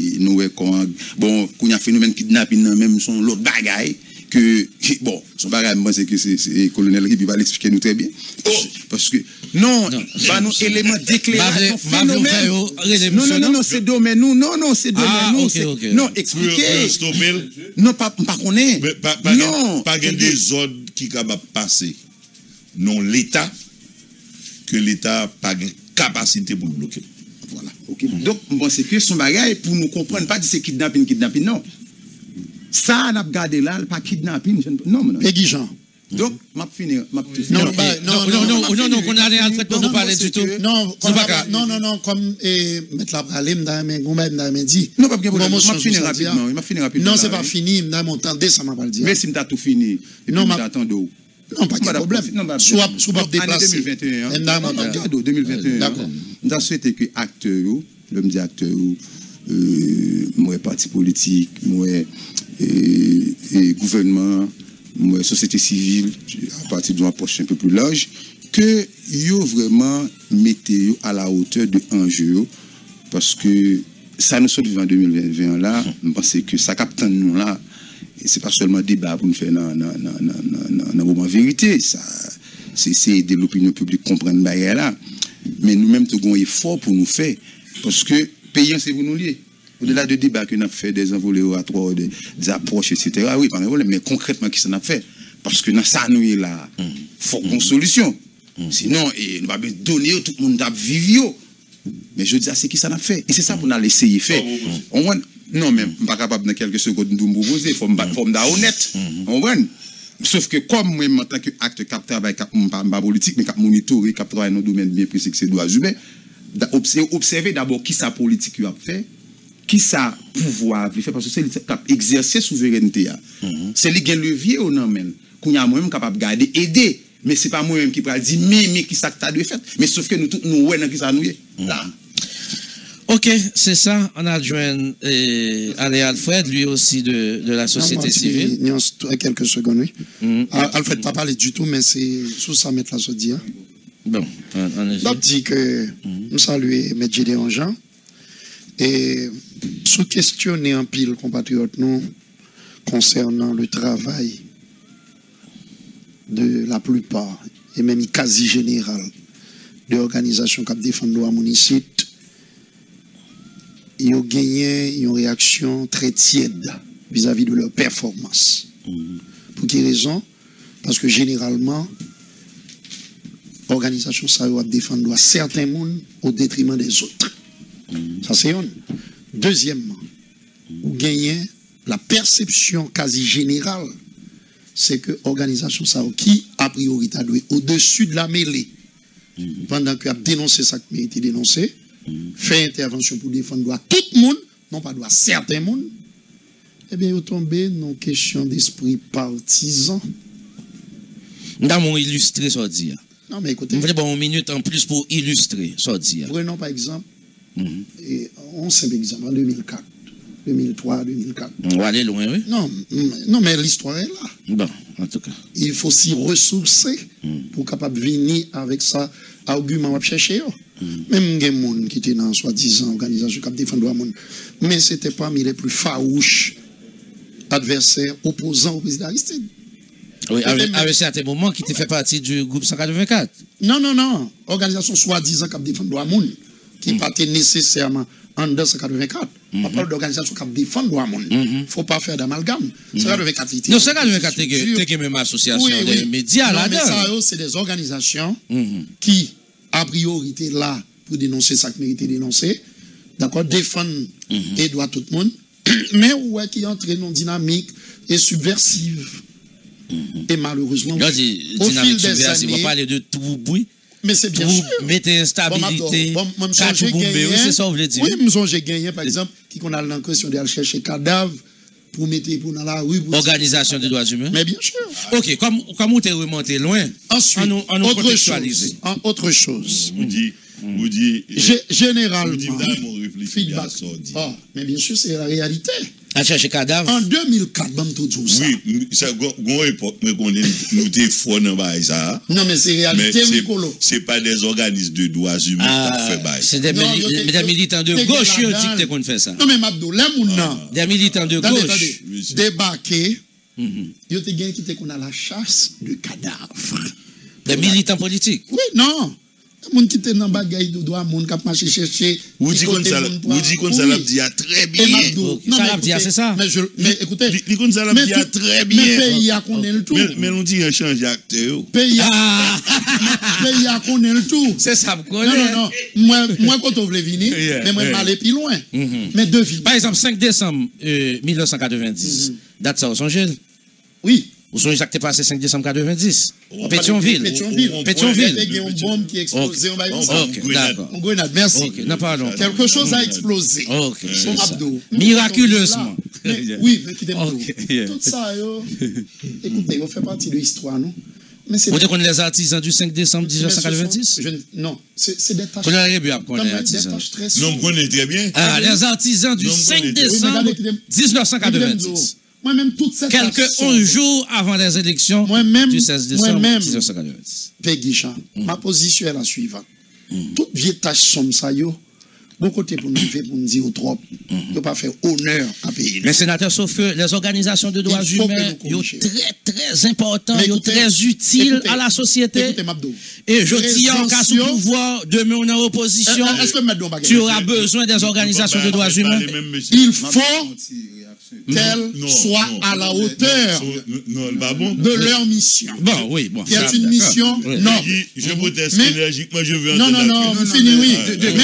bon, qu'on a phénomène kidnapping, même son l'autre bagaille, que, bon, son bagaille, moi, c'est que c'est le colonel Ribi va l'expliquer nous très bien. Parce que, non, pas nous éléments d'éclairage, phénomène. Non, c'est domaine, nous, non, c'est domaine, nous, non, expliquer. Non, pas qu'on est. Non, pas des ordres qui sont capables de passer. Non, l'État, que l'État n'a pas de capacité pour bloquer. Voilà, ok. Donc, bon, c'est que son bagage, pour nous comprendre, pas dire c'est kidnapping, non. Ça, on a gardé là, pas kidnapping, non, non. Peggy Jean. Donc, m'a fini. Non, qu'on a Alfred pour nous parler du tout. Non, comme mettre la pralime dans mes goumets, dit. Non, pas bien, m'a fini rapidement. Non, c'est pas fini, dans mon temps, ça m'a pas le dire. Mais si m'as tout fini, non, m'attends d'eau. Non, pas de problème. Soit pas déplacé. 2021. D'accord. Nous avons souhaité que acteurs, l'homme dit acteurs, moi, parti politique, moi, gouvernement, moi, société civile, à partir d'une approche un peu plus large, que yo vraiment mettez à la hauteur de enjeux, parce que ça nous sort en 2020 là, je pense que ça capte nous là. Et ce n'est pas seulement débat pour nous faire dans le moment vérité. C'est aider l'opinion publique comprendre ce là. Mais nous-mêmes, nous avons un effort pour nous faire. Parce que payant, c'est pour nous lier. Au-delà de débat que nous avons fait, des envolées oratoires, des approches, etc. Oui, pas de problème. Mais concrètement, qu'est-ce qu'on a fait? Parce que dans ça, nous est là. Il faut qu'on solution. Sinon, nous va donner tout le monde à vivre. Mais je dis, c'est qui ça a fait? Et c'est ça pour nous essayer de faire. Non, mais je ne suis pas capable dans quelques secondes de me proposer. Il faut me honnête. Sauf que comme moi, en tant qu'acteur qui travaille, pas politique, mais qui monitorer, qui travaille dans un domaine bien précis que c'est les droits humains, observer d'abord qui sa politique a fait, qui sa pouvoir a fait, parce que c'est exercer souveraineté. C'est les leviers au nom même, qu'on a moi-même capable de garder, aider. Mais ce n'est pas moi-même qui peut dire, mais qui ça t'a fait. Mais sauf que nous, nous, qui ça nous est. Là. Ok, c'est ça. On a joint Alain Alfred, lui aussi de la société civile. Quelques secondes, oui. Alfred n'a pas parlé du tout, mais c'est sous ça mettre la sodia. Bon, on dit que nous saluons M. Gédéon Jean et sous-questionner un pile compatriotes nous concernant le travail de la plupart et même quasi général de l'organisation qui défend le municipal ils ont gagné une réaction très tiède vis-à-vis de leur performance. Pour quelle raison? Parce que généralement, l'organisation ça va défendre certains mondes au détriment des autres. Ça c'est un. Deuxièmement, vous gagnez la perception quasi générale, c'est que l'organisation ça qui a priori doit au-dessus de la mêlée. Pendant qu'il a dénoncé ça qui mérite dénoncé, fait intervention pour défendre droit tout le monde, non pas droit certains monde, eh bien, vous tombez dans une question d'esprit partisan. Dans mon illustré, ça dit. Non, mais écoutez. Vous voulez bon une minute en plus pour illustrer, ça dit. Prenons par exemple, et un simple exemple, en 2004, 2003, 2004. On va aller loin, oui? Non, mais l'histoire est là. Bon, en tout cas. Il faut s'y ressourcer pour capable venir avec ça, argument à chercher. Même des gens qui étaient dans soi-disant organisation qui défendent le monde, mais ce n'était pas parmi les plus farouches adversaires opposants au président Aristide. Oui, avec certains moments qui fait partie du groupe 184. Non. Organisation soi-disant qui défend le monde, qui n'est pas nécessairement en 184. On parle d'organisation qui défend le monde. Il ne faut pas faire d'amalgame. 184, non, 184, c'est même association des médias là-dedans. Mais ça, c'est des organisations qui, a priori, étaient là pour dénoncer ça qui mérite dénoncer. D'accord, défendre et droit tout le monde. Mais ouais, qui entre dans une dynamique et subversive. Et malheureusement, au fil des années, on va parler de tout bruit. Mais c'est bien sûr. Mettez instabilité. C'est ça, vous voulez dire. Oui, j'ai gagné, par exemple, qui qu'on a l'impression d'aller chercher cadavres pour mettre pour dans la rue. Organisation des droits humains. Mais bien sûr. Ok, comme vous êtes remonté loin, ensuite, autre chose. Vous dites, généralement, feedback. mais bien sûr, c'est la réalité. À chercher cadavre. En 2004, tout ça. Oui, ça a époque, mais qu'on est nous t'es fort dans ça. Non, mais c'est réalité, c'est pas des organismes de droits humains qui fait bail. C'est des militants de gauche qui dit qu'on fait ça. Non, mais Mabdo, là, des militants de gauche. Débarquer, il y a des gens qui qu'on a la chasse de cadavres. Des militants politiques. Oui, non. Moun qui était dans bagaille de droit, moun qui a marché chercher. Vous dites qu'on ça l'a dit très bien. Ça l'a dit, c'est ça. Mais écoutez, ça l'a dit très bien. Mais pays a connaît le tout. Mais on dit un change d'acteur. Pays a connaît le tout. C'est ça, vous connaissez. Non. Moi, quand on voulait venir, mais moi, je vais aller plus loin. Mais devine. Par exemple, 5 décembre 1990, date ça, vous songez? Oui. Vous songez que t'es passé 5 décembre 90? Pétionville. Il y a une bombe qui a explosé. Ok, d'accord. On grenade, merci. Quelque chose a explosé. Ok, c'est ça. Miraculeusement. Oui, mais qui t'aime tout ça, écoutez, on fait partie de l'histoire, non? Vous dites qu'on est les artisans du 5 décembre 1990? Non, c'est des tâches. On a les artisans. Non, on connaît très bien. Ah, les artisans du 5 décembre 1990. Moi-même, toute cette quelques 11 jours avant les élections du 16 décembre 1990. Péguichan, ma position est la suivante. Toute vieille tâche somme ça, bon côté pour nous dire trop, ne pas faire honneur à pays. Mais sénateur, sauf que les organisations de droits humains sont très très importantes, très utiles à la société. Et je dis en cas sous pouvoir, demain on est en opposition, tu auras besoin des organisations de droits humains. Il faut qu'elles soient à la hauteur de leur mission. Bon, oui, bon. Il y a une mission, non. Je proteste énergiquement, je veux non, fini, oui.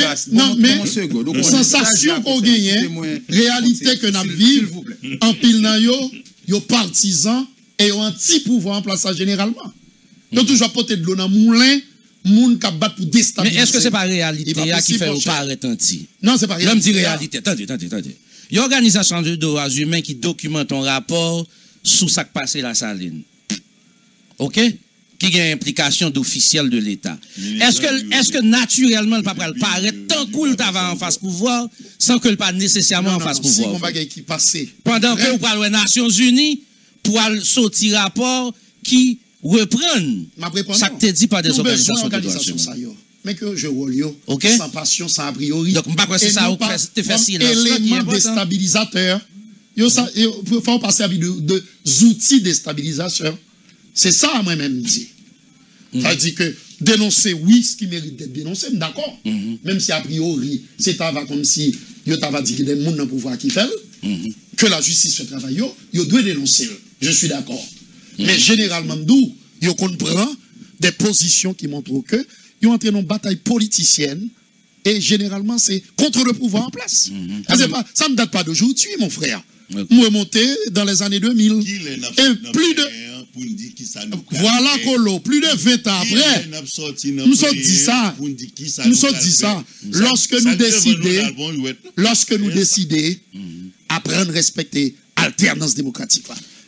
Mais, sensation qu'on gagne, réalité que nous vivons, en pile dans yo partisans et anti-pouvoir en place généralement. Donc, toujours porter de l'eau dans le moulin, moun qui bat pour déstabiliser. Mais est-ce que ce n'est pas réalité qui fait ou pas anti? Non, c'est pas réalité. L'homme dit réalité. Attendez. Il y a une organisation de droits humains qui documente un rapport sous ce qui passe la saline. OK? Qui a une implication d'officiel de l'État. Est-ce que naturellement, le papa paraît tant cool d'avoir en face pouvoir sans que le pas nécessairement en face pouvoir? Pendant que vous parlez des Nations Unies pour sortir rapport qui reprenne ça que tu dit par des organisations de droits humains. Mais que je vois sans passion, sans a priori. Donc, c'est ça ou te fait silence. Élément déstabilisateur. Il faut passer à de outils déstabilisateurs. C'est ça, moi-même, dit. Ça dit que dénoncer, oui, ce qui mérite d'être dénoncé, d'accord. Même si a priori, c'est comme si yo t'a pas dit qu'il y a des gens dans le pouvoir qui fait, que la justice fait travail, yo doit dénoncer. Je suis d'accord. Mais généralement, d'où yo comprend des positions qui montrent que yo entré dans une bataille politicienne et généralement c'est contre le pouvoir en place. Ça ne date pas d'aujourd'hui, mon frère. Moi monté dans les années 2000 et plus de voilà Colo, plus de 20 ans après, nous sommes dit ça, lorsque nous décidons apprendre à respecter alternance démocratique.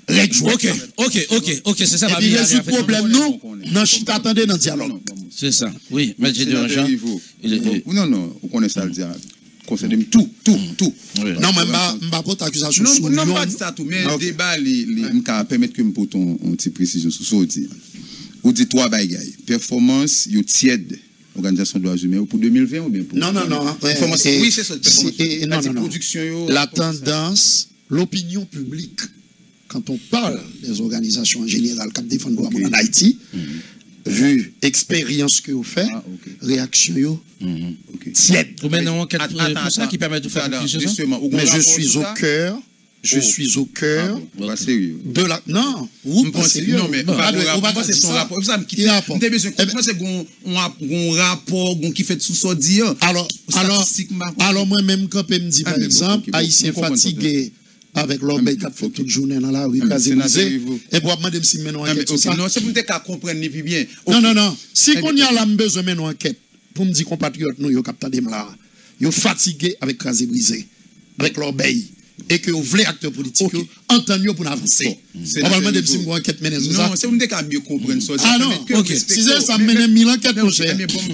Ok, c'est ça. Et puis résoudre le problème, non, non, attendez dans le dialogue. C'est ça, oui, mais j'ai dit Jean. Non, on connaît ça le dialogue. Concernant tout. Non, mais je ne pas porter accusation sur non, pas de ça tout, mais le débat, je permettre que je porte une petite précision sur ça. Vous dites trois bagailles. Performance, vous tiède, organisation de droits humains, pour 2020 ou bien pour... Non. Oui, c'est ça. Non. La tendance, l'opinion publique, quand on parle des organisations en général qui défendent les droits en Haïti, vu expérience que vous faites, réaction, tiède. Mais non, pour ça qui permet de faire justement. Mais je suis au cœur. Je suis au cœur de la... Non, vous pas sérieux. Non, mais c'est son rapport. Ça me quitte. Moi, c'est un rapport qui fait tout ça dire. Alors moi-même, quand je me dis, par exemple, Haïtien fatigué avec l'obéi qui fait toute journée dans la rue, et pour demander si nous enquête sur ça. Non, c'est pour que vous compreniez plus bien. Non. Si on y a là besoin de enquête, pour me dire compatriotes, nous, ils fatigué avec crasé brisé, avec l'obéi. Et que vous voulez acteurs politiques, entendez pour avancer. Normalement, des petits enquêtes menés sur ça. Non, c'est vous qui mieux comprendre ça. Ah non, ok. Si ça mène 1000 enquêtes, mon cher.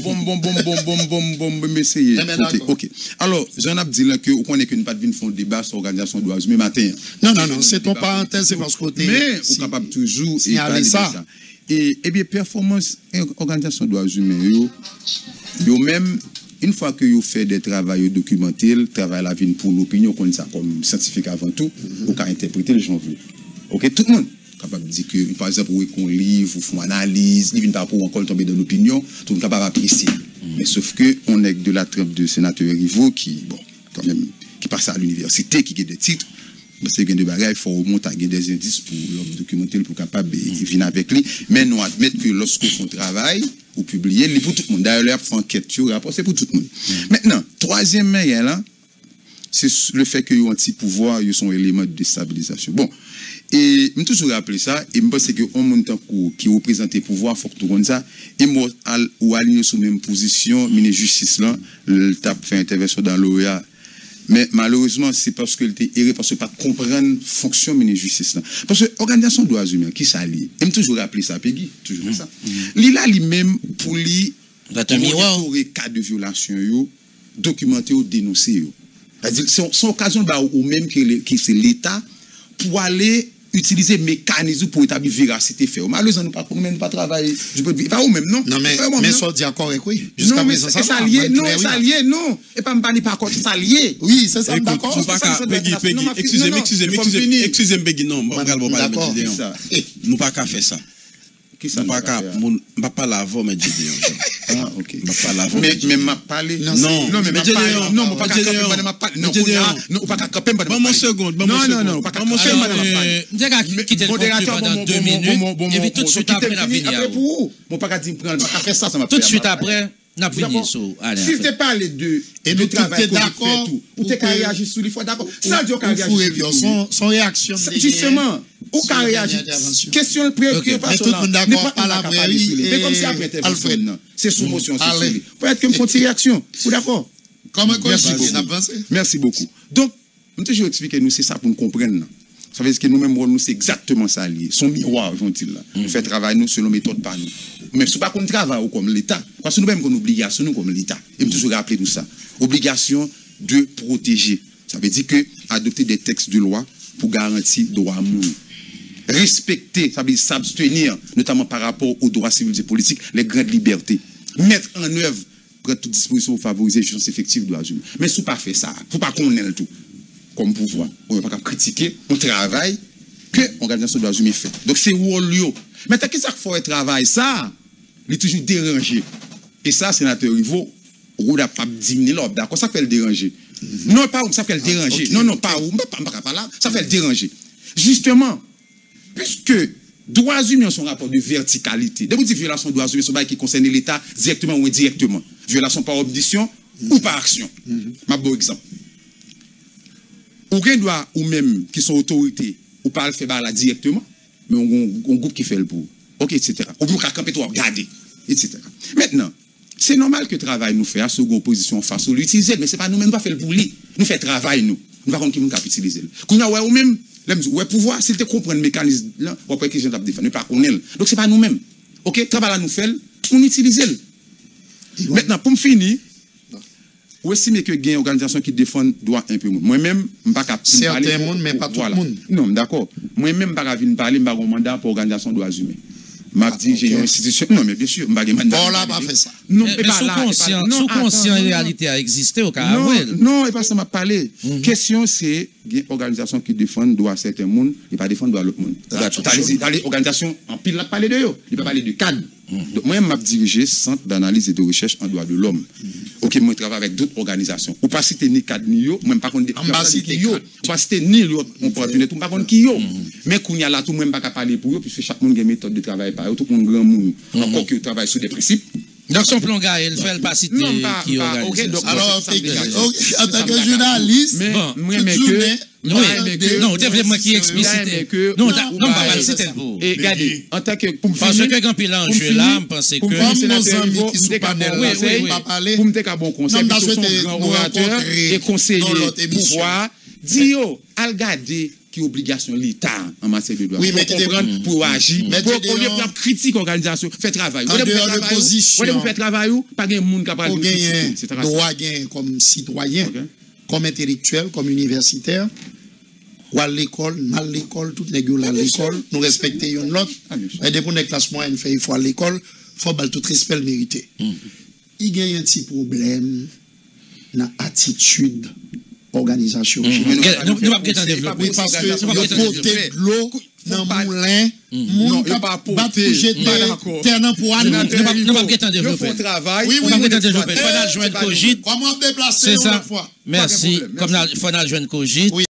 M'essayer. Ok. Alors, j'en ai dit que vous connaissez que nous pas de faire un débat sur l'organisation de droits humains matin. Non, c'est ton parenthèse, c'est parce que mais vous capable toujours et parler de ça. Et bien, performance, organisation de droits humains, yo même. Une fois que vous faites des travaux documentés, le travail la vie pour l'opinion, qu'on ça comme scientifique avant tout, vous pouvez interpréter les gens. Ok, tout le monde est capable de dire que, par exemple, vous qu'on livre, vous faites une analyse, il ne va pas encore tomber dans l'opinion, tout le monde est capable d'apprécier. Mais sauf que on est de la trempe de sénateurs rivaux qui, bon, quand même, qui passent à l'université, qui ont des titres. Parce qu'il y a des bagages, il faut remonter à des indices pour le documenter, pour capable de venir avec lui. Mais nous admettons que lorsqu'on fait un travail, ou publier, c'est pour tout le monde. D'ailleurs, leur enquête, rapport, c'est pour tout le monde. Maintenant, troisième manière, là, c'est le fait qu'il y a un petit pouvoir, ils sont éléments de déstabilisation. Bon, et je toujours rappelé ça, et je pense qu'on monte un coup qui représente le pouvoir, il faut que tout le monde ça, et moi, ou aligné sur la même position, le ministre de justice, là, le TAP fait intervention dans l'OEA. Mais malheureusement, c'est parce qu'il était erré, parce que pas comprendre la fonction de la justice. Là. Parce que l'organisation des droits humains, qui s'allie, aime toujours rappeler ça, Peggy, toujours ça. L'ILA lui-même, pour lui, monitorer cas de violation, documenter ou dénoncer. C'est-à-dire, c'est occasion ou même que c'est l'État pour aller utiliser mécanismes pour établir véracité fait. Malheureusement, nous ne pas travailler. Je peux dire, pas ou même, non. Non, mais ça dit encore avec oui. Jusqu'à présent, ça lié, non, ça lié, non. Et pas me parler par contre, ça lié. Oui, c'est ça, d'accord. Excusez-moi, Peggy, non, d'accord. Nous pas qu'à faire ça. Nous pas pas l'avant, mais Gédéon. Ah, ok. Pas l'avant. Mais m'a parlé. Non, mais Gédéon. Non, pas qu'à camper, m'a parlé. Non, pas qu'à camper, m'a parlé. Bon, seconde. Non, pas qu'à camper, m'a parlé. Quitter le compte pendant 2 minutes. Et puis tout de suite après, la venir. Après pour mon pas qu'à dire prendre, pas qu'à faire ça, ça m'a tout de suite après. N'a fini so. Si tu parles de travail d'accord, ou tu réagir sur les fois d'accord. Ça dit qu'on réagir son réaction justement, ou qu'on réagir. Question de préoccupation. Tout le monde d'accord à la vraie. Mais comme si après Alfred, c'est sous motion, c'est peut-être que me font une réaction. Vous d'accord? Merci beaucoup. Donc, je vais toujours expliquer nous c'est ça pour nous comprendre. Ça veut dire que nous-mêmes, nous, c'est exactement ça lié. Son miroir, vont-ils là. Nous faisons travail, nous, selon méthode par nous. Mais ce n'est pas qu'on travaille comme l'État. Parce que nous-mêmes, qu'on obligation, nous, comme l'État. Et nous toujours rappeler nous ça. Obligation de protéger. Ça veut dire que adopter des textes de loi pour garantir le droit à monde. Respecter, ça veut dire s'abstenir, notamment par rapport aux droits civils et politiques, les grandes libertés. Mettre en œuvre, prendre toute disposition pour favoriser les chances effectives de droits humains. Mais si vous pas fait ça, il ne faut pas qu'on ait le tout. Comme pouvoir. On ne peut pas critiquer un travail que l'organisation de droits humains fait. Donc c'est où lieu. Mais qu'est-ce qu'il faut travail ça? Il est toujours dérangé. Et ça, sénateur Rivo, on n'a pas diminué l'ordre. D'accord, ça fait le déranger. Non, pas où, ça fait le déranger. Non, non, pas où, pas là, ça fait le déranger. Justement, puisque droits humains sont un rapport de verticalité. Dès que vous dites violation de droits humains, c'est un qui concerne l'État directement ou indirectement. Violation par audition ou par action. Ma bon exemple. Aucun droit ou même qui sont autorités ou pas le faire là directement, mais on groupe qui fait le pour. OK, etc. Ou bien camper toi regarder, etc. Maintenant, c'est normal que le travail nous fait à seconde position face ou l'utiliser, mais c'est pas nous-mêmes qui fait le pour lui. Nous fait travail nous. Nous pas contre qui nous cap utiliser. Qu'on a ouais ou même ouais pouvoir s'il te comprend le mécanisme là, on peut que je tape défendre pas connaître. Donc c'est pas nous-mêmes. OK, travail là nous fait, on utilise. Maintenant pour me finir, ou estime que il y a une organisation qui défend droit un peu moins. Moi-même, je ne peux pas certains monde, mais pas tout le monde. Non, d'accord. Moi-même, je ne peux pas venir parler, je n'ai pas un mandat pour l'organisation des droits humains. Je dis, j'ai une institution. Non, mais bien sûr, je n'ai pas un mandat. Bon, là, pas fait ça. Non, mais sous conscient, réalité a existé au cas où. Non, et pas ça m'a parlé. Question, c'est une organisation qui défend droit certains monde et pas défendre droit l'autre monde. Dans les organisations, en pile, là, parler de eux. Il ne peut pas parler de cadre. Donc, moi, je dirigé Centre d'analyse et de recherche en droit de l'homme. Ok, moi, je travaille avec d'autres organisations. Ou pas citer ni cadre ni yo, même pas contre des yo. Ou pas citer ni l'autre, on peut tenir tout, pas contre qui yo. Mais qu'on y a là, tout le monde pas parler pour eux, puisque chaque monde a une méthode de travail par eux, tout le monde grand monde, encore que travaille sur des principes. Dans son plan gars, il fait pas citer qui organise. Alors, en tant que journaliste, non, développement qui explicite. Non, pas citer pour. Et regardez, en tant que parce que quand il a un jeu là, je pense que comme nos amis qui sont panel pas parler. Pour me dire bon conseil, pour son grand orateur et conseiller pouvoir dire al regarder qui obligation l'État en matière de droit. Oui, mais comprendre pour agir. Pour lieu critique organisation, fait travail. Vous faire travail ou pas gain monde capable de c'est droit gain comme citoyen, comme intellectuel, comme universitaire. Ou à l'école, mal l'école, toutes les gueules à l'école, nous respecter une l'autre. Et depuis que les classes moyennes fait, il faut à l'école, il faut tout respect le mériter. Il y a un petit problème dans l'attitude organisation. Nous ne pouvons pas développer. Oui, parce que il faut porter de l'eau dans le moulin. Non, il n'y a pas porter. Terre pour aller. Nous ne pouvons pas développer. Oui, nous ne pouvons pas développer. Il faut joindre Cogit. Comment déplacer une fois? Merci. Comme il faut joindre Cogit.